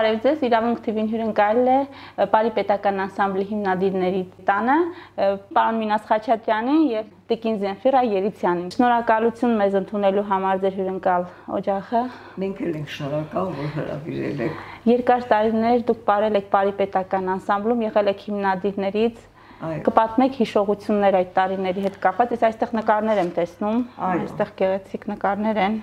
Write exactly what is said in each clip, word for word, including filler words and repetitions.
Բարև ձեզ, իրավունք թիվին հյուրընկալել է Պարի պետական անսամբլի հիմնադիրների տանը, պարոն Մինաս Խաչատրյանին եւ տիկին Զենֆիրա Երիցյանին։ Շնորհակալություն մեզ ընդունելու համար ձեր հյուրընկալ օջախը։ Մենք էլ ենք շնորհակալ, որ հրավիրել եք։ Երկար տարիներ դուք ապրել եք Պարի պետական անսամբլում, եղել եք հիմնադիրներից։ Կպատմեք հիշողություններ այդ տարիների հետ կապված, ես այստեղ նկարներ եմ տեսնում, այստեղ գեղեցիկ նկարներ են։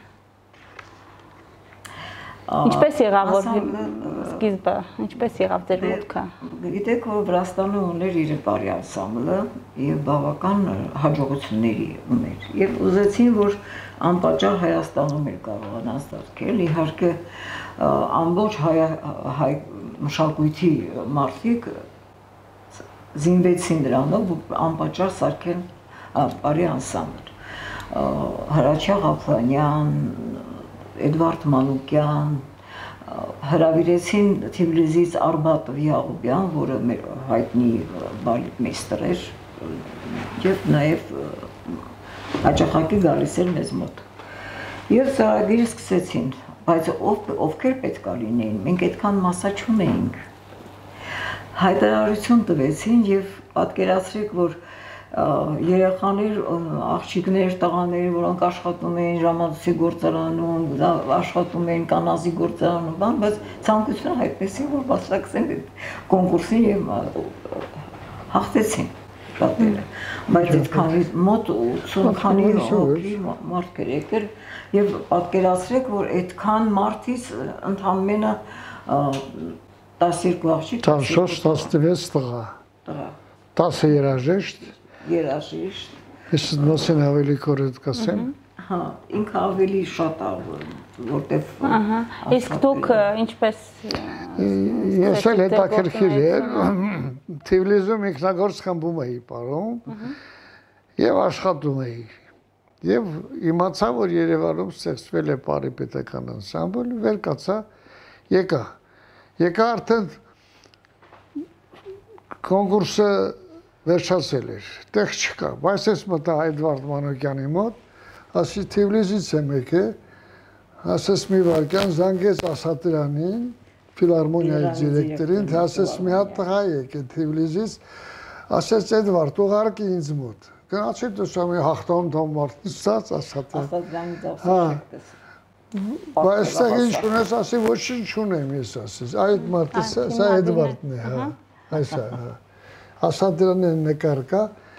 Ինչպես եղավ որ սկիզբը, ինչպես եղավ ձեր մուտքը։ Գիտեք, որ Վրաստանը ուներ իր Պարի անսամբլը եւ բավական հաջողությունների ուներ։ Եվ ուզեցին, որ անպատճառ Հայաստանում էլ կարողանան ստեղծել, իհարկե ամբողջ հայ մշակույթի մարդիկ զինվեցին դրանով, որ անպատճառ սարքեն Պարի անսամբլ։ Հրաչյա Ղափրանյան, Էդվարդ Մանուկյան, հրավիրեցին Թիֆլիսից Արբատ Յաղուբյան, որը մեր հայտնի բալետմեյստեր էր, եւ նաեւ հաճախակի գալիս էր մեզ մոտ։ Եվ ծրագիրը սկսեցին, բայց ովքեր պետք է լինեին, մենք այդքան մասա չունեինք։ Հայտարարություն տվեցին եւ պատկերացրեք, որ երեխաներ, աղջիկներ, տղաներ, որոնք աշխատում էին ժամանցի գործարանում, աշխատում էին կանազի գործարանում, բան, բայց ցանկությունը հայտնեցին, որ մասնակցեն կոնկուրսին եւ հաղթեցին շատերը։ Բայց այդքանի մոտ ութսուն քանի հոգի մարդ եկել եւ պատկերացրեք, որ այդքան մարդից ընդամենը տասներկու աղջիկ, տասնչորս տասնվեց տղա, տասը երաժիշտ, երաժիշտ։ Ես նոսին ավելի կորետ կասեմ։ Հա, ինքը ավելի շատ է, որտեվ Ահա, իսկ դուք ինչպես Ես էլ հետաքրքիր էր, Թիֆլիսում ինքնագործ խմբում էի պարում եւ աշխատում էի։ Եվ իմացա, որ Երևանում ստեղծվել է Պարի պետական անսամբլ, վեր կացա, եկա։ Եկա արդեն կոնկուրսը վերջացել էր, տեղ չկա, բայց ես մտա Էդվարդ Մանուկյանի մոտ, ասի Թիֆլիսից եմ եկել, ասես մի վարկյան զանգեց Ասատրյանին, ֆիլհարմոնիայի դիրեկտորին, թե ասես մի հատ տղա եկել Թիֆլիսից, ասես Էդվարդ, ուղարկի ինձ մոտ, գնացի դուսա մի հաղթոն տոն մարդ նստած Ասատրյանից ասատրյանից Բայց այստեղ ինչ ունես, ասի ոչինչ չունեմ ես ասես, այդ մարդը սա Էդվարդն է, հա, այս է, հա։ Ասատրյանն նկար կա,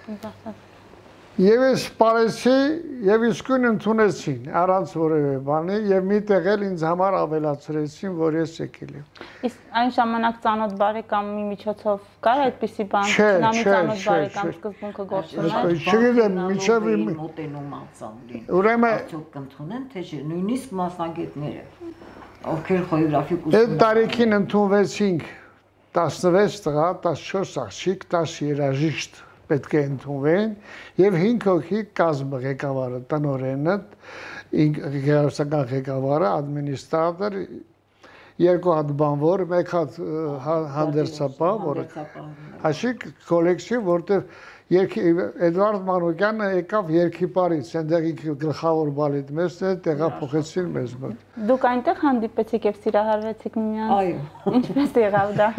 և ես պարեցի և իսկույն ընդունեցին, առանց որևէ բանի, և մի տեղ էլ ինձ համար ավելացրեցին, որ ես եկել եմ։ Իսկ այն ժամանակ ծանոթ բարեկամի միջոցով կար այդպիսի բան, նամի ծանոթ բարեկամ սկզբունքը գործում էր։ Չգիտեմ, միջև իմ մոտենում անսամբլին, ուրեմն արդյոք կընդունեն, թե չէ, նույնիսկ մասնագետները, ովքեր խորեգրաֆիկ Այդ տարիքին ընդունվեցինք տասնվեց տղա, տասնչորս աղջիկ, տասը երաժիշտ պետք է ընդունվեն եւ հինգ հոգի կազմը ղեկավարը, տնօրենը, գեղարվեստական ղեկավարը, ադմինիստրատոր, երկու հատ բանվոր, մեկ հատ հանդերձապահ, որը հաշիկ կոլեկտիվ, որտեղ Էդվարդ Մանուկյանը եկավ Երգիպարից, այնտեղի գլխավոր բալետմեյստերը տեղափոխեցին մեզ մոտ։ Դուք այնտեղ հանդիպեցիք եւ սիրահարվեցիք միմյանց։ Այո։ Ինչպես եղավ դա։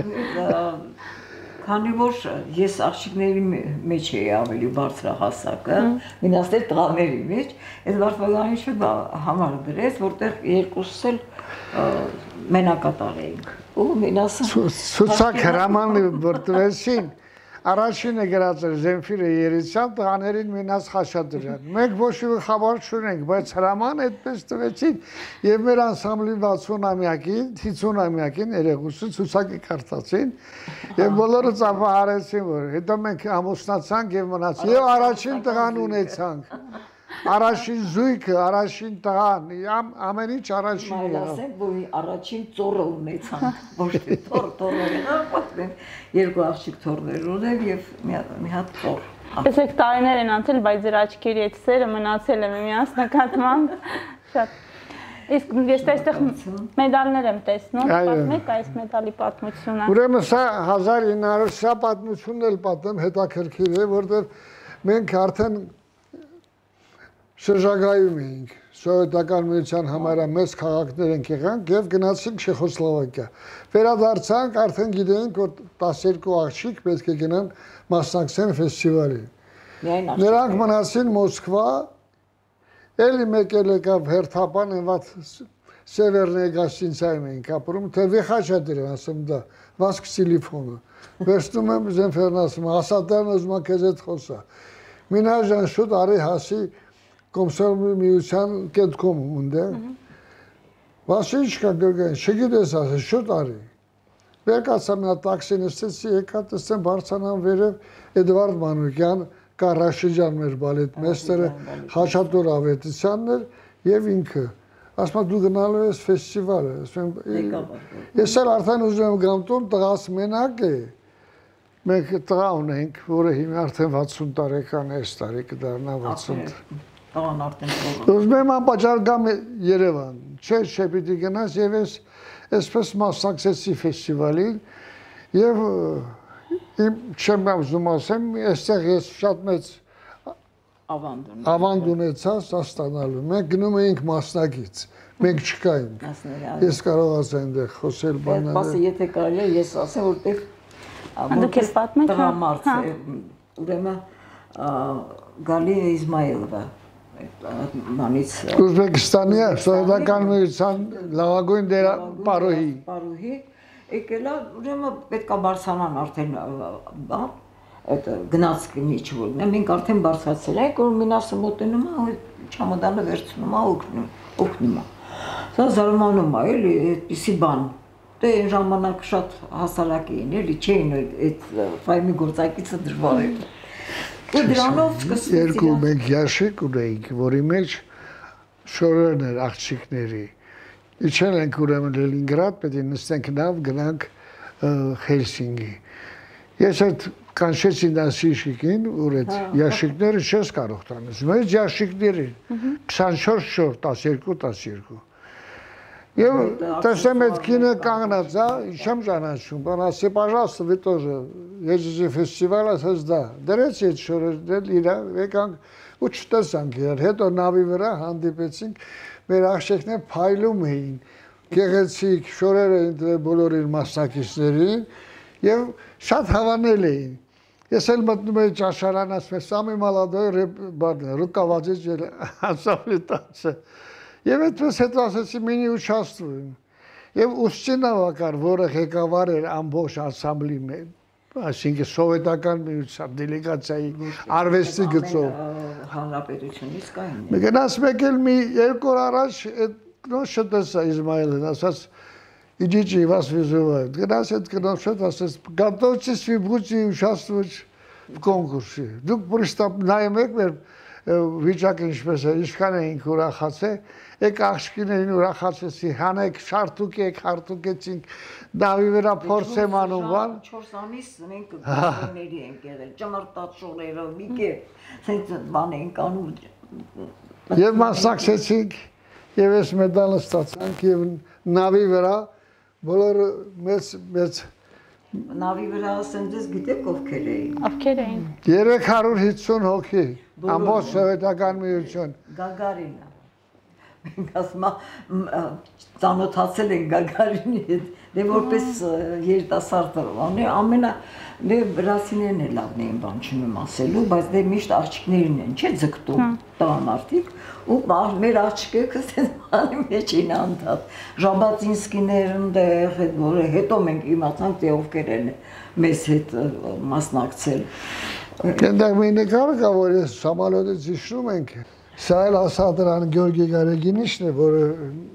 Քանի որ ես աղջիկների մեջ էի ավելի բարձրահասակը, մինասներ տղաների մեջ, Էդվարդ Վագանիչը համար դրեց, որտեղ երկուսս էլ մենակատար էինք։ Ու մինասը ցուցակ հրամանը որտվեցին։ Առաջինը գրած էր Զենֆիրա Երիցյան, տղաներին Մինաս Խաչատրյան։ Մենք ոչ մի խաբար չունենք, բայց հրաման այդպես տվեցին եւ մեր անսամբլի վաթսուն-ամյակին, հինգսուն-ամյակին երեխուսը ցուցակի կարդացին եւ բոլորը ծափահարեցին, որ հետո մենք ամուսնացանք եւ մնացինք եւ առաջին տղան ունեցանք։ Առաջին զույգը, առաջին տղան, ամեն ինչ առաջին եղավ։ Ասենք, որ առաջին ծոռը ունեցանք, ոչ թե ծոռ, ծոռերը պատմեն, երկու աղջիկ ծոռներ ունեն եւ մի հատ ծոռ։ Տեսեք տարիներ են անցել, բայց ձեր աչքերի այդ սերը մնացել է միմյանց նկատմամբ շատ։ Իսկ ես այստեղ մեդալներ եմ տեսնում, պատմեք այս մեդալի պատմությունը։ Ուրեմն սա հազար ինը հարյուր սա պատմությունն էլ պատմեմ, հետաքրքիր է, որտեղ մենք արդեն շրջագայում էինք, Սովետական միության համարյա մեծ քաղաքներ ենք եղանք եւ գնացինք Չեխոսլովակիա։ Վերադարձանք, արդեն գիտենք, որ տասներկու աղջիկ պետք է գնան մասնակցեն ֆեստիվալին։ Նրանք մնացին Մոսկվա, էլի մեկ էլ եկավ հերթապան ընդ Սևերնե գաստինցային ենք ապրում, թե վեխաչատեր ասում դա, վասկ տելեֆոնը։ Վերցնում եմ Զենֆերն ասում, ասատան ուզում եմ քեզ հետ խոսա։ Մինաժան շուտ արի հասի Կոմսոմոլ միության կենտրոնում ունդ է։ Վասիչկա գորգան, չգիտես ասել, շուտ արի։ Վերկացա մի տաքսին ստեցի, եկա տեսեմ բարձանան վերև Էդվարդ Մանուկյան, Կարաշիջան մեր բալետ մեստերը, Խաչատուր Ավետիսյանն էր եւ ինքը։ Ասում եմ դու գնալու ես ֆեստիվալը, ասում եմ ես էլ արդեն ուզում եմ գամ տուն, տղաս մենակ է։ Մենք տղա ունենք, որը հիմա արդեն վաթսուն տարեկան է, այս տարի կդառնա վաթսուն։ Տղան արդեն ուզում եմ անպատճառ գամ Երևան, չէ, չէ պիտի գնաս եւ ես այսպես մասնակցեցի ֆեստիվալին եւ իմ չեմ ուզում ասեմ, այստեղ ես շատ մեծ ավանդ ունեցած ստանալու։ Մենք գնում էինք մասնակից, մենք չկայինք։ Ես կարող ասեմ այնտեղ խոսել բաները։ Բասը եթե կարելի է ես ասեմ, որտեղ Դուք ես պատմեք, հա։ Տղամարդ է, ուրեմն Գալի Իսմայելովա մանից Ուզբեկստանի Սովետական միության լավագույն պարուհի։ Պարուհի եկել է, ուրեմն պետքա բարձրանան արդեն բան այդ գնացքին ինչ-որ, մենք արդեն բարձրացել ենք, որ մինասը մոտենում է, չամոդանը վերցնում է, օգնում, օգնում է։ Սա զարմանում է, էլի, այդպիսի բան։ Դե այն ժամանակ շատ հասարակ էին, էլի, չէին այդ ֆայմի գործակիցը դժվար էր։ Ու դրանով սկսվեց երկու մենք յաշիկ ունեինք, որի մեջ շորերն էր աղջիկների։ Իջել ենք ուրեմն Լենինգրադ, պետք է նստենք նավ, գնանք Հելսինկի։ Ես այդ կանչեցի դասիշիկին, որ այդ յաշիկները չես կարող տանես, մեծ յաշիկներ են, քսանչորս չոր, տասներկու, տասներկու։ Եվ տեսեմ այդ կինը կանգնած է, չեմ ճանաչում, բան ասի, пожалуйста, вы тоже едете в фестиваль, ասես դա, դրեց այդ շորերն իրա, եկանք ու չտեսանք իրար, հետո նավի վրա հանդիպեցինք, մեր աղջիկներ փայլում էին, գեղեցիկ շորեր էին բոլոր իր մասնակիցներին եւ շատ հավանել էին։ Ես էլ մտնում էի ճաշարան, ասում եմ, «Самый молодой руководитель ансамբլի տանցը»։ Եվ այդպես հետո ասեցի, «Մինի участвуем»։ Եվ Ուստինովը կար, որը ղեկավար էր ամբողջ անսամբլի մեջ, այսինքն սովետական միության դելեգացիայի արվեստի գծով։ Հանրապետությունից կային։ Գնաց մեկ էլ մի երկու օր առաջ այդ կնոջը տեսա Իսմայելին, ասաց Идите, вас вызывают. Гнас это кнопшот, готовьтесь, вы будете участвовать в конкурсе. Դուք պրստապ նայում եք մեր վիճակը ինչպես է, ինչքան էինք ուրախացել, եք աղջիկներին ուրախացեցի, հանեք, շարտուկ եք, հարթուկեցինք, նավի վրա փորձ եմ անում, բան։ չորս ամիս մենք գազների ենք եղել, ճմրտած շորերով, մի կերպ, սենց բան ենք անում։ Եվ մասնակցեցինք, եւ ես մեդալը ստացանք եւ նավի վրա բոլորը մեծ մեծ նավի վրա ասենց գիտեք ովքեր էին։ Ովքեր էին։ երեք հարյուր հիսուն հոգի, ամբողջ սովետական միություն։ Գագարինը։ Մենք ասում ծանոթացել ենք Գագարինի հետ, դե որպես երիտասարդ ամենա դե վրացիներն էլ լավն էին բան չունեմ ասելու, բայց դե միշտ աղջիկներն են, չէ՞ ձգտում տղամարդիկ, ու մեր աղջիկը ասես բանի մեջ էին անդադ։ Ժաբատինսկիներն դեղ, որը հետո մենք իմացանք թե ովքեր են մեզ հետ մասնակցել։ Այնտեղ մի նկար կա, որ ես Սամալյոտից հիշում ենք, սա էլ ասադրան Գյորգի Գարեգինիշն է, որը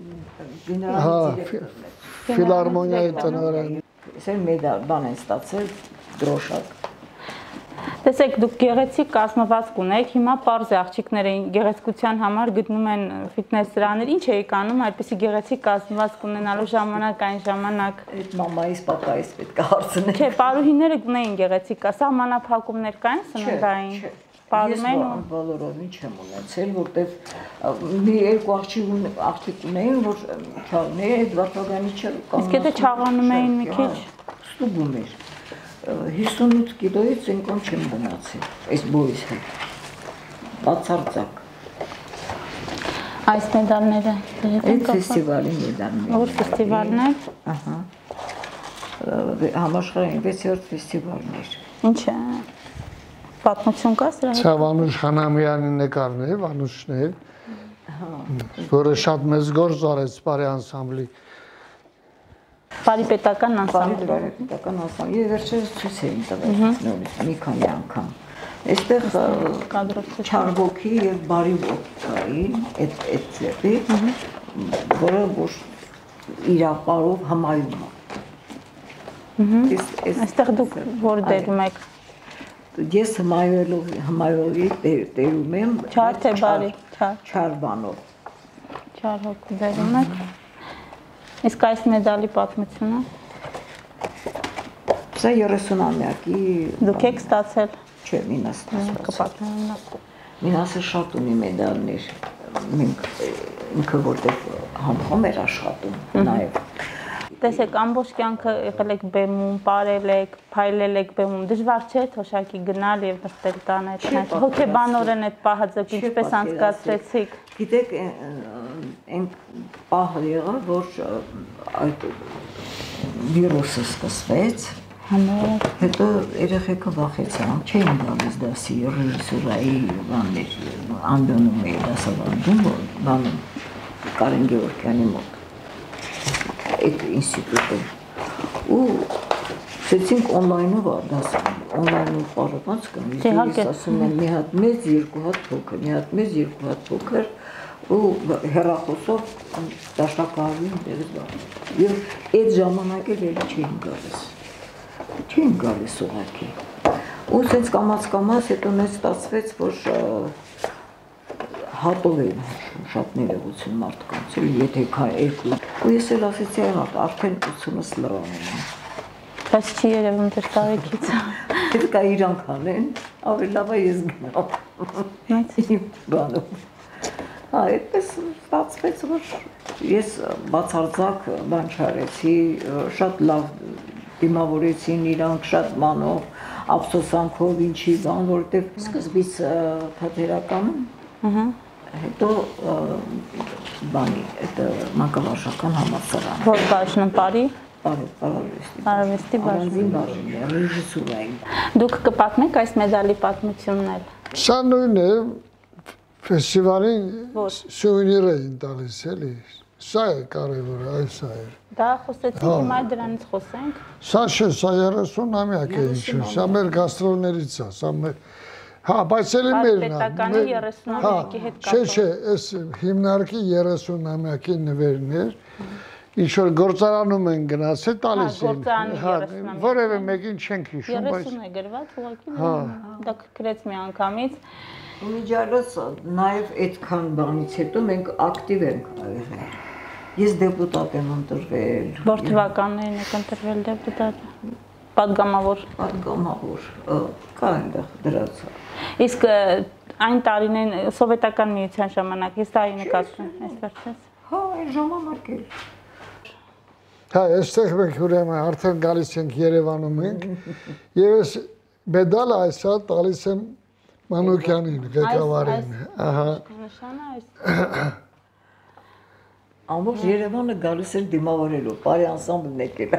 ֆիլհարմոնիայի տնօրեն։ Սեր մեդալ բան են ստացել դրոշակ։ Տեսեք, դուք գեղեցիկ կազմվածք ունեք, հիմա պարզ է աղջիկները գեղեցկության համար գտնում են ֆիթնես սրաներ, ինչ էիք անում այդպիսի գեղեցիկ կազմվածք ունենալու ժամանակ այն ժամանակ։ Այդ մամայիս, պապայիս պետք է հարցնել։ Չէ, պարուհիները ունեին գեղեցիկ, սահմանափակումներ կային սննդային։ Պարում են ու բոլորովին չեմ ունեցել, որտեվ մի երկու աղջիկ աղջիկ ունեին, որ չաղներ այդ վարդագանի չէր կամ։ Իսկ եթե չաղանում էին մի քիչ, ստուգում էր։ հիսունութ կիլոից ինքան չեմ գնացել, այս բոյիս հետ, բացարձակ։ Այս մեդալները Այդ ֆեստիվալի մեդալներ։ Որ ֆեստիվալներ։ Ահա։ Համաշխարհային վեցերորդ ֆեստիվալներ։ Ինչ է։ Պատմություն կա սրա հետ։ Սա Վանուշ Խանամյանի նկարն է, Վանուշն է։ Որը շատ մեծ գործ արեց Պարի անսամբլի։ Պարի պետական անսամբլի։ Պարի պետական անսամբլի։ Եվ վերջերս ցույց էին տվել նորից մի քանի անգամ։ Այստեղ Չարբոքի եւ Բարի ոգի այդ այդ ծեպի, որը որ իրապարով համայում է։ Այստեղ դուք որ դերում եք։ Ես հմայվելով հմայվելի դերում եմ Չար թե բարի, չար։ Չար բանով։ Չար հոգ դերում եք։ Իսկ այս մեդալի պատմությունը։ Սա երեսունամյակի Դուք եք ստացել։ Չէ, մինասը կպատմեմ։ Մինասը շատ ունի մեդալներ։ Մենք ինքը որտեղ համխոմ էր աշխատում նաև։ Տեսեք, ամբողջ կյանքը եղել եք բեմում, ապրել եք, փայլել եք բեմում։ Դժվար չէ թոշակի գնալ եւ նստել տանը այդ հոգեբանորեն այդ պահը ինչպես անցկացրեցիք։ Գիտեք, այն պահը եղավ, որ այդ վիրուսը սկսվեց, հետո երեխեքը վախեցան, չէին գալիս դասի, ռեժիսուրայի բաններ, Անդոնում էի դասավանդում, բանում Կարեն Գեորգյանի մոտ, այդ ինստիտուտում, ու սեցինք օնլայնով դասում, օնլայնով պարոված կան, ես ասում եմ մի հատ մեծ, երկու հատ փոքր, մի հատ մեծ, երկու հատ փոքր, ու հեռախոսով դաշնակահարին դերս բանում, և այդ ժամանակ էլ էլի չէին գալիս, չէին գալիս ուղղակի, ու սենց կամաց-կամաց հետո մեզ ստացվեց, որ հատով էին շատ ներողություն մարդկանց, եթե կա երկու, ու ես էլ ասեցի արդեն ութսունս լրանում եմ։ Բայց չի երևում դեր տարիքից։ Հետ կա իրանք անեն, ավելի լավ է ես գնամ։ Իմ բանում։ Հա, այդպես ստացվեց, որ ես բացարձակ բան չարեցի, շատ լավ դիմավորեցին իրանք, շատ մանով, ափսոսանքով, ինչի բան, որովհետև սկզբից թատերականում, հետո բանի, այդ մանկավարժական համալսարան։ Որ բաժնում Պարի։ Պարավեստի բաժնում, ռեժիսուրային։ Դուք կպատմեք այս մեդալի պատմությունն էլ։ Սա նույնն է, ֆեստիվալին սուվենիր էին տալիս, էլի։ Սա է կարևորը, այս սա էր։ Դա խոսեցինք, հիմա դրանից խոսենք։ Սա չէ, սա երեսունամյակ է ինչ-որ, սա մեր գաստրոլներից է, սա մեր Հա, բայց էլի մերն է։ Պետականի երեսունամյակի հետ կապը։ Չէ, չէ, այս հիմնարկի երեսունամյակի նվերն էր, ինչ-որ գործարանում են գնացել, տալիս էին։ Որևէ մեկին չենք հիշում, բայց… երեսուն է գրված, ուղղակի դա կրեց մի անգամից։ Միջալոց նաև այդքան բանից հետո մենք ակտիվ ենք եղել։ Ես դեպուտատ եմ ընտրվել։ Որ թվականներին եք ընտրվել դեպուտատ։ Պատգամավոր։ Պատգամավոր, կա այնտեղ դրած։ Իսկ այն տարիներին սովետական միության ժամանակ, ես տարի նկատում, այս վերջից։ Հա, այն ժամանակ էլ։ Հա, այստեղ մենք ուրեմն արդեն գալիս ենք Երևանում ենք, եւ այս մեդալը այսա տալիս եմ Մանուկյանին, ղեկավարին։ Ահա։ Նշանը այս։ Ամբողջ Երևանը գալիս էր դիմավորելու, Պարի անսամբլն եկել։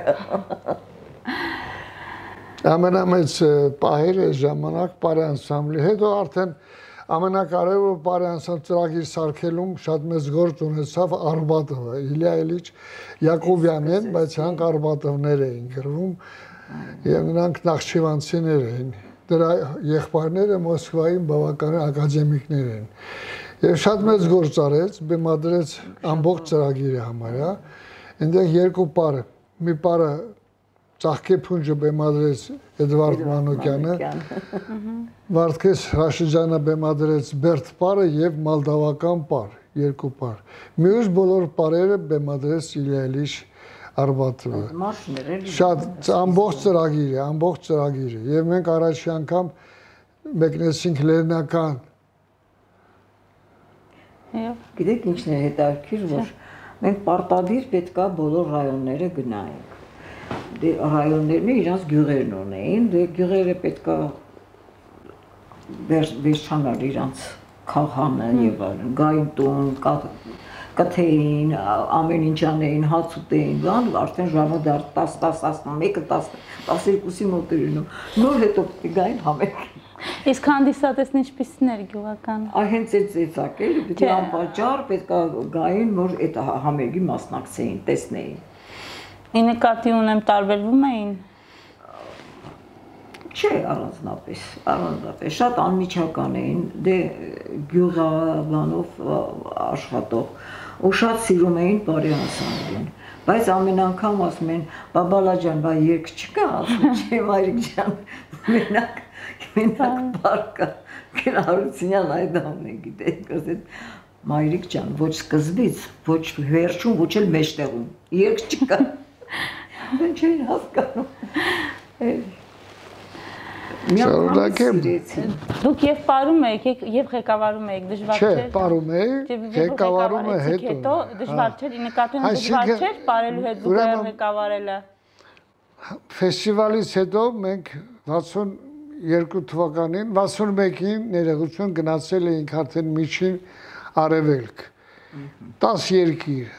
Ամենամեծ պահերը ժամանակ Պարի անսամբլի, հետո արդեն ամենակարևորը Պարի անսամբլի ծրագիր սարքելում շատ մեծ գործ ունեցավ Արբատովը, Իլյա Իլիչ Յակոբյանն, բայց հանք Արբատովներ էին գրվում եւ նրանք նախճիվանցիներ էին։ Դրա եղբայրները Մոսկվայում բավականին ակադեմիկներ են։ Եվ շատ մեծ գործ արեց, բեմադրեց ամբողջ ծրագիրը համարյա։ Այնտեղ երկու պարը, մի պարը Ծաղկե փունջը բեմադրեց Էդվարդ Մանուկյանը, Վարդգես Ռաշիջյանը բեմադրեց Բերդ պարը եւ մալդավական պար, երկու պար։ Մյուս բոլոր պարերը բեմադրեց Իլյա Իլիչ Արբատովը։ Շատ ամբողջ ծրագիրը, ամբողջ ծրագիրը։ Եվ մենք առաջի անգամ մեկնեցինք Լեննական։ Գիտեք ինչն է հետաքրքիր, որ մենք պարտադիր պետքա բոլոր ռայոնները գնայինք։ Ռայոններն իրանց գյուղերն ունեին, դե գյուղերը պետքա վերջանալ իրանց Քահանը եւ այլն, գային տուն, կթեին, ամեն ինչ անեին, հաց ուտեին, բան, արդեն ժամը դարձ տասը, տասնմեկը, տասներկուսի մոտ էր լինում։ Նոր հետո պիտի գային համերգ։ Իսկ հանդիսատեսն ինչպիսին էր գյուղական։ Այ հենց այդ ծեծակ էր, պիտի անպատճառ պետք է գային, որ այդ համերգի մասնակցեին, տեսնեին։ Ի նկատի ունեմ տարբերվում էին։ Չէ, առանձնապես, առանձնապես, շատ անմիջական էին, դե գյուղաբանով աշխատող ու շատ սիրում էին բարի անսամբլին, բայց ամեն անգամ ասում են, բաբալա ջան, բա երգ չկա, ասում չէ, մայրիկ ջան, մենակ, մենակ պարկա, Հարությունյան այդ ամեն գիտեք, ասეთ, մայրիկ ջան, ոչ սկզբից, ոչ վերջում, ոչ էլ մեջտեղում, երգ չկա, չէին հասկանում։ Դուք եւ պարում եք, եւ ղեկավարում եք, դժվար չէ։ Չէ, պարում եք, ղեկավարումը հետո։ Դժվար չէ, ի նկատի ունեմ դժվար չէ պարելու հետ դուք ղեկավարելը։ Ֆեստիվալից հետո մենք վաթսունյոթ թվականին, վաթսունմեկին ներողություն գնացել էինք արդեն միջին արևելք։ տասը երկիր։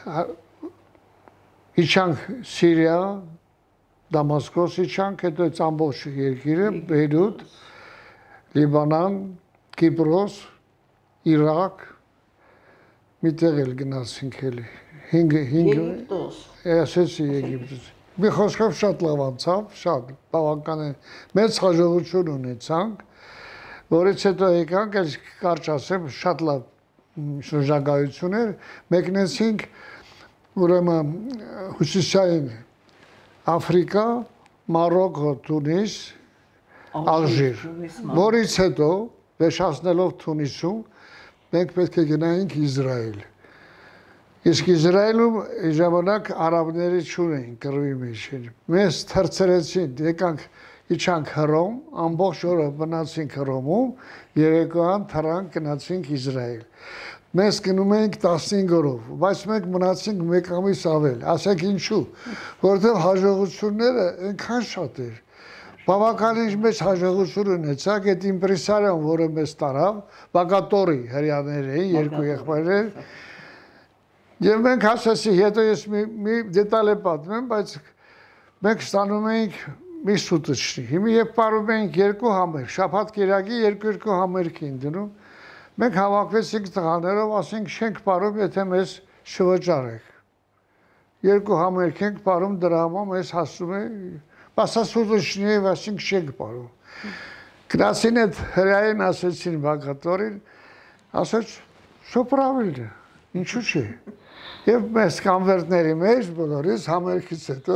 Իջանք Սիրիա, Դամասկոս իջանք, հետո այս ամբողջ երկիրը, Բեյրութ, Լիբանան, Կիպրոս, Իրաք, միտեղ էլ գնացինք էլի, հինգ, հինգ, ասեցի Եգիպտոս։ Մի խոսքով շատ լավ անցավ, շատ, բավականին, մեծ հաջողություն ունեցանք, որից հետո եկանք, այս կարճ ասեմ, շատ լավ շրջագայություն էր, մեկնեցինք, ուրեմն հյուսիսային Աֆրիկա, Մարոկո, Թունիս, Ալժիր, որից հետո, վերջացնելով Թունիսում, մենք պետք է գնայինք Իսրայել։ Իսկ Իսրայելում ժամանակ արաբների չունեին կռվի մեջ։ Մեզ թռցրեցին, եկանք իջանք Հռոմ, ամբողջ օրը մնացինք Հռոմում, երեկոյան թռանք գնացինք Իսրայել։ Մենք գնում էինք տասնհինգ օրով, բայց մենք մնացինք մեկ ամիս ավել, ասենք ինչու, որովհետև հաջողությունները այնքան շատ էր, բավականին մեծ հաջողություն ունեցանք, այդ իմպրեսարիան, որը մեզ տարավ, Բագատորի հրեաներ էին, երկու եղբայրներ, եւ մենք ասացի, հետո ես մի դետալ է պատմեմ, բայց մենք ստանում էինք մի սուտիչնի, հիմա երբ պարում էինք երկու համերգ, շաբաթ կիրակի երկու-երկու համերգ էին դնում, մենք հավաքվեցինք տղաներով, ասենք չենք պարում, եթե մեզ չվճարեք։ Երկու համերգ ենք պարում դրա համար, մեզ հասնում է, բասասուտուչնի է, ասենք չենք պարում։ Գնացին այդ հրեային ասեցին Բագատորին, ասաց, շո պրավիլն է, ինչու չէ։ Եվ մեզ կամվերտների մեջ բոլորից համերգից հետո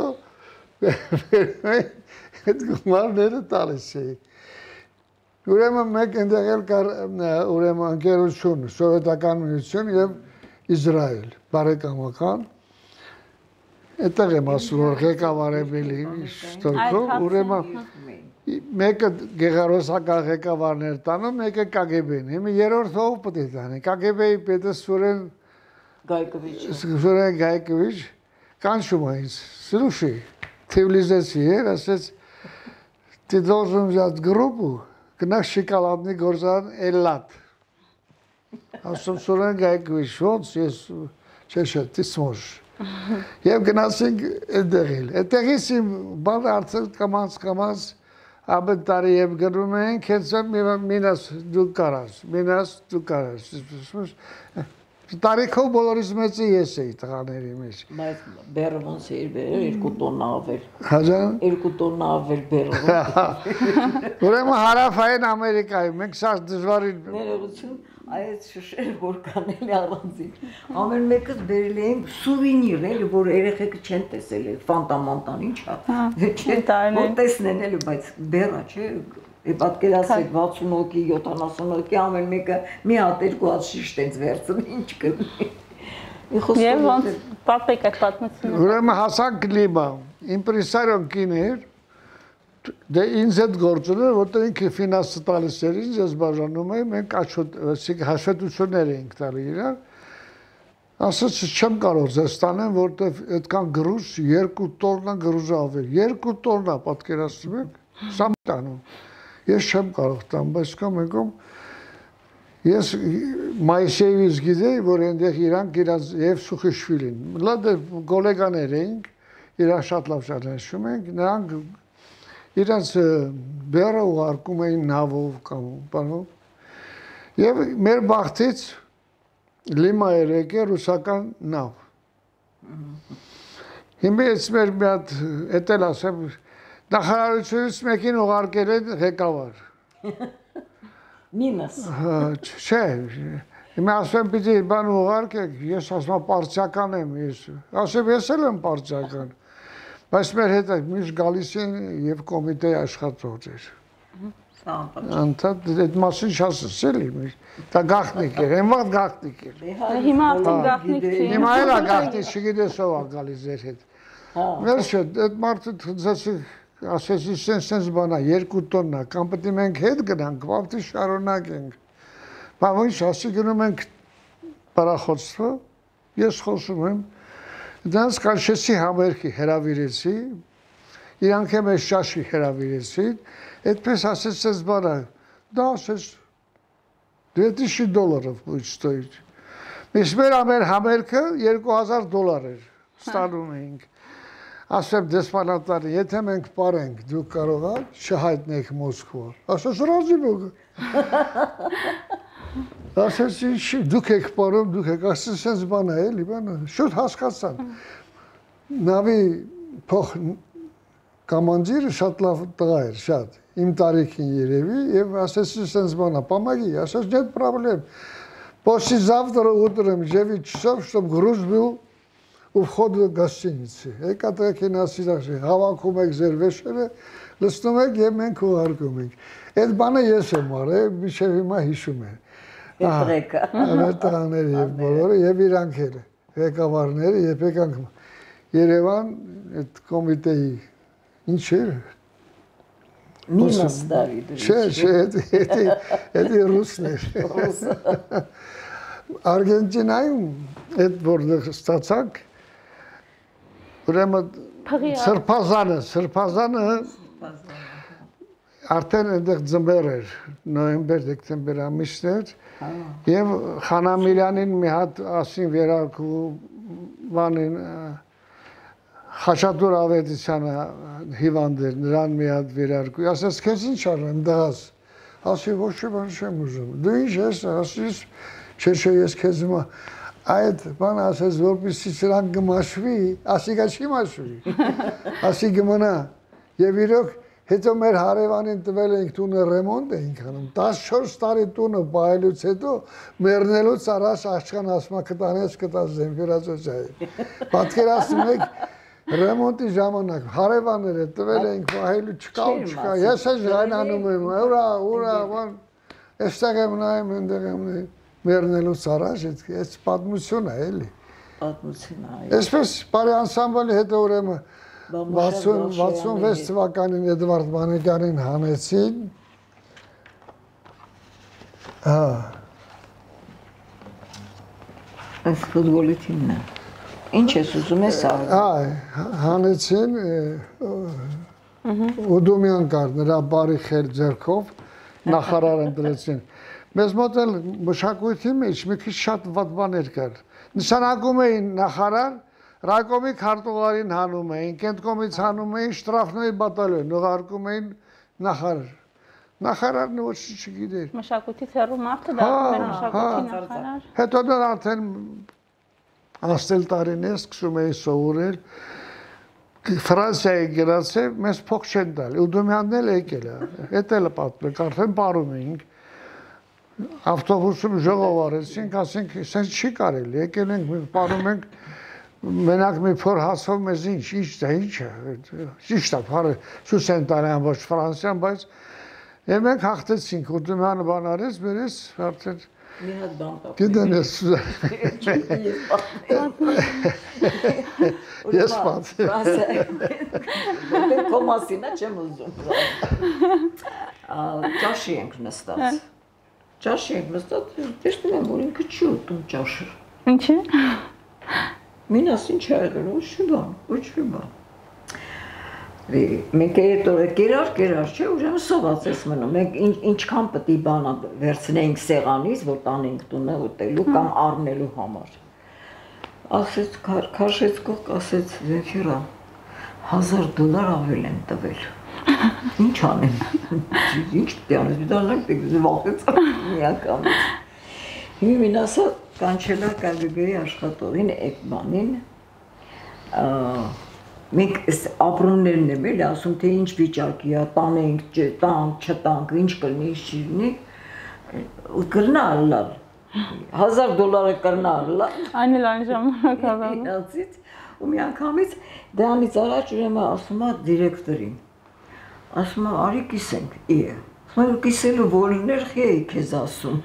այդ գումարները տալիս էինք։ Ուրեմն մենք այնտեղ էլ կար ուրեմն ընկերություն, սովետական միություն եւ Իսրայել, բարեկամական։ Այդտեղ եմ ասում, որ ղեկավարելի շտորքով, ուրեմն մեկը գեղարոսական ղեկավարներ տանում, մեկը Կ Գ B-ն։ Հիմա երրորդ ով պետք է տանի։ Կ Գ B-ի պետը Սուրեն Գայկովիչ։ Սուրեն Գայկովիչ կանչում է ինձ, слушай, Թիվլիսեցի էր, ասեց, ты должен взять группу, գնաք շոկոլադնի գործարան Էլլատ։ Ասում Սուրեն Գայկովիչ, ոնց ես չէ, չէ, ты сможешь։ Եվ գնացինք այդտեղ էլ։ Այդտեղից իմ բանը արդեն կամած կամած ամեն տարի եւ գնում ենք, հենց մինաս դու կարաս, մինաս դու կարաս։ Տարիքով բոլորից մեծը ես էի տղաների մեջ։ Բայց բերը ոնց էր բերել, երկու տոննա ավել։ Հաջան։ Երկու տոննա ավել բերը։ Ուրեմն հարավային Ամերիկայում մենք սա դժվարին ներողություն, այդ շշեր որ կան էլի առանձին։ Ամեն մեկս բերել էին սուվենիր, էլի որ երեխեքը չեն տեսել, ֆանտամանտան ինչա։ Որ տեսնեն էլի, բայց բերա չէ։ Պատկերացրեք վաթսուն հոգի, յոթանասուն հոգի, ամեն մեկը մի հատ երկու հատ շիշ տենց վերցնի, ինչ կլինի։ Եվ ոնց պատմեք այդ պատմությունը։ Ուրեմն հասանք Լիբա, իմպրեսարիոն կին էր, դե ինձ այդ գործում էր, որտեղ ինքը ֆինանսը տալիս էր ինձ, ես բաժանում էի, մենք հաշվետվություններ էինք տալի իրար, ասաց չեմ կարող ձեզ տանեմ, որտեղ այդքան գրուզ, երկու տոննա գրուզ ավել, երկու տոննա պատկերացնում եք, սա տանում։ Ես չեմ կարող տամ, բայց կամ եկում Ես Մայիսեևից գիտեի, որ այնտեղ իրանք իրաց եւ Սուխիշվիլին, լավ գոլեգաներ էինք, իրար շատ լավ շարժում ենք, նրանք իրաց բերը ուղարկում էին նավով կամ բանով։ Եվ մեր բախտից Լիմա էր եկել ռուսական նավ։ Հիմա ես մեր մի հատ էտել ասեմ, նախարարությունից մեկին ուղարկել են ղեկավար։ Մինս։ Չէ, հիմա ասեմ պիտի բան ուղարկեք, ես ասում պարտիական եմ, ես ասեմ ես էլ եմ պարտիական, բայց մեր հետ միշտ գալիս են եւ կոմիտեի աշխատողներ։ Անդադ այդ մասին չասես էլի, դա գաղտնիք էր, այն վաղ գաղտնիք էր։ Հիմա արդեն գաղտնիք չի։ Հիմա էլ է գաղտնիք, չգիտես ով է գալիս ձեր հետ։ Վերջը, այդ մարդը թզացի ասեցի սենց բանա, երկու տոննա, կամ պետք է մենք հետ գնանք, վաղտի շարունակենք։ Բա ոչ, ասի գնում ենք պարախոցը, ես խոսում եմ, դրանց կանչեցի համերգի հրավիրեցի, իրանք եմ ես շաշի հրավիրեցին, այդպես ասեց սենց բանա, դա ասեց две тысячи долларов будет стоить։ Միշտ մեր ամեր համերգը երկու հազար դոլար էր, ստանում էինք։ Ասեմ դեսպանատարին, եթե մենք պարենք, դուք կարող եք չհայտնեք Մոսկվա։ Ասես ռազի բոգը։ Ասես ինչի, դուք եք պարում, դուք եք, ասես սենց բան է, էլի բան է, շուտ հասկացան։ Նավի փոխ կամանձիրը շատ լավ տղա էր, շատ, իմ տարիքին երևի, և ասես սենց բան է, պամագի, ասես нет проблем։ После завтра утром девять часов, чтобы груз был у входа в гостиницы։ Եկա տղեկին ասիրաշի, հավաքում եք ձեր վեշերը, լցնում եք և մենք ուղարկում ենք։ Այդ բանը ես եմ արել, մինչև հիմա հիշում եմ։ Պետրեկը։ Մեր տղաները և բոլորը, և իրանք էլ, ղեկավարները, և եկանք Երևան, այդ կոմիտեի, ինչ էր։ Մինս Դավիդովիչ։ Չէ, չէ, էդի ռուսն էր։ Արգենտինայում, այդ որտեղ ստացանք, ուրեմն սրբազանը, սրբազանը արդեն այնտեղ ձմեռ էր, նոյեմբեր, դեկտեմբեր ամիսներ, և Խանամիրյանին մի հատ ասին վերարկու բանին Խաչատուր Ավետիսյանը հիվանդ էր, նրան մի հատ վերարկու, ասես քեզ ինչ արեմ, դահաս, ասի ոչ բան չեմ ուզում, դու ինչ ես, ասիս, չէ չէ ես քեզ հիմա այդ բան ասես որպեսզի սրանք գմաշվի, ասիկա չի մաշվի, ասի գմնա, և իրոք հետո մեր հարևանին տվել ենք տունը ռեմոնտ էինք անում, տասնչորս տարի տունը բայելուց հետո մեռնելուց առաջ աղջկան ասմա կտանես կտաս Զենֆիրացոչայի, պատկերացնում եք ռեմոնտի ժամանակ հարևանները տվել ենք բայելու չկա ու չկա, ես ես ժայնանում եմ, ուրա, ուրա, բան, էստեղ եմ նայում, ընդեղ եմ նայում, մեռնելուց առաջ, այդ պատմություն է, էլի։ Պատմություն է, այո։ Այսպես բարի անսամբլի հետո ուրեմն վաթսունվեց թվականին Էդվարդ Մանուկյանին հանեցին, հա։ Այս ֆուտբոլի թիմն է։ Ինչ ես ուզում ես արել։ Այ, հանեցին, Ուդումյան կար, նրա բարի խեր ձեռքով, նախարար ընտրեցին։ Մեզ մոտ էլ մշակույթի մեջ մի քիչ շատ վատ բաներ կար։ Նշանակում էին նախարար, ռայկոմի քարտուղարին հանում էին, կենտկոմից հանում էին, շտրաֆների բատալյոն, ուղարկում էին նախարար։ Նախարարն ոչ չգիտեր։ Մշակույթից հեռու մարդը դառնում էր մշակույթի նախարար։ Հետո դեռ արդեն անցել տարիներ սկսում էի սովորել։ Ֆրանսիայի գնացել, մեզ փող չեն տալ, Ուդումյանն էլ եկել է, էդ էլ պատմեք, արդեն պարում էինք, ավտոբուսում ժողով արեցինք, ասենք, սենց չի կարելի, եկել ենք, մենք պարում ենք, մենակ մի փոր հասով մեզ ինչ, ինչ դա, ինչ է, ճիշտ է, պարը, սուս են տան ամբողջ Ֆրանսիան, բայց և մենք հաղթեցինք, Ուդումյանը բան արեց, բերեց, արդեն Մի հատ բան կապ։ Գիտեն ես ես պատեմ։ Քո մասին է չեմ ուզում։ Ճաշի ենք նստած։ Ճաշի ենք նստած, տեսնում եմ, որ ինքը չի ուտում ճաշը։ Ինչի՞։ Մինաս ինչ ա եղել, ոչ մի բան, ոչ մի բան։ Մենք այդ օրը կերար, կերար չէ, ուրեմն սոված ես մնում, մենք ինչքան պետք է բանա վերցնեինք սեղանից, որ տանենք տունը ուտելու կամ առնելու համար։ Ասեց, քաշեց կողք, ասեց Զենֆիրա, հազար դոլար ավել են տվել։ Ինչ անեմ, ինչ պետք է անես, դրանք վախեցա միանգամից։ Հիմին ասա կանչելա կագբեի աշխատողին այդ բանին, մենք ապրումներն եմ էլի ասում, թե ինչ վիճակի է, տանենք, տանք, չտանք, ինչ կլինի, ինչ չլինի, ու կրնա ալլալ, հազար դոլարը կրնա ալլալ։ Այն էլ այն ժամանակ ավալը։ Իրացից, ու մի անգամից դրանից առաջ ուրեմն ասում է դիրեկտորին, ասում է արի կիսենք, իե, ասում է կիսելու որներ խի էի քեզ ասում։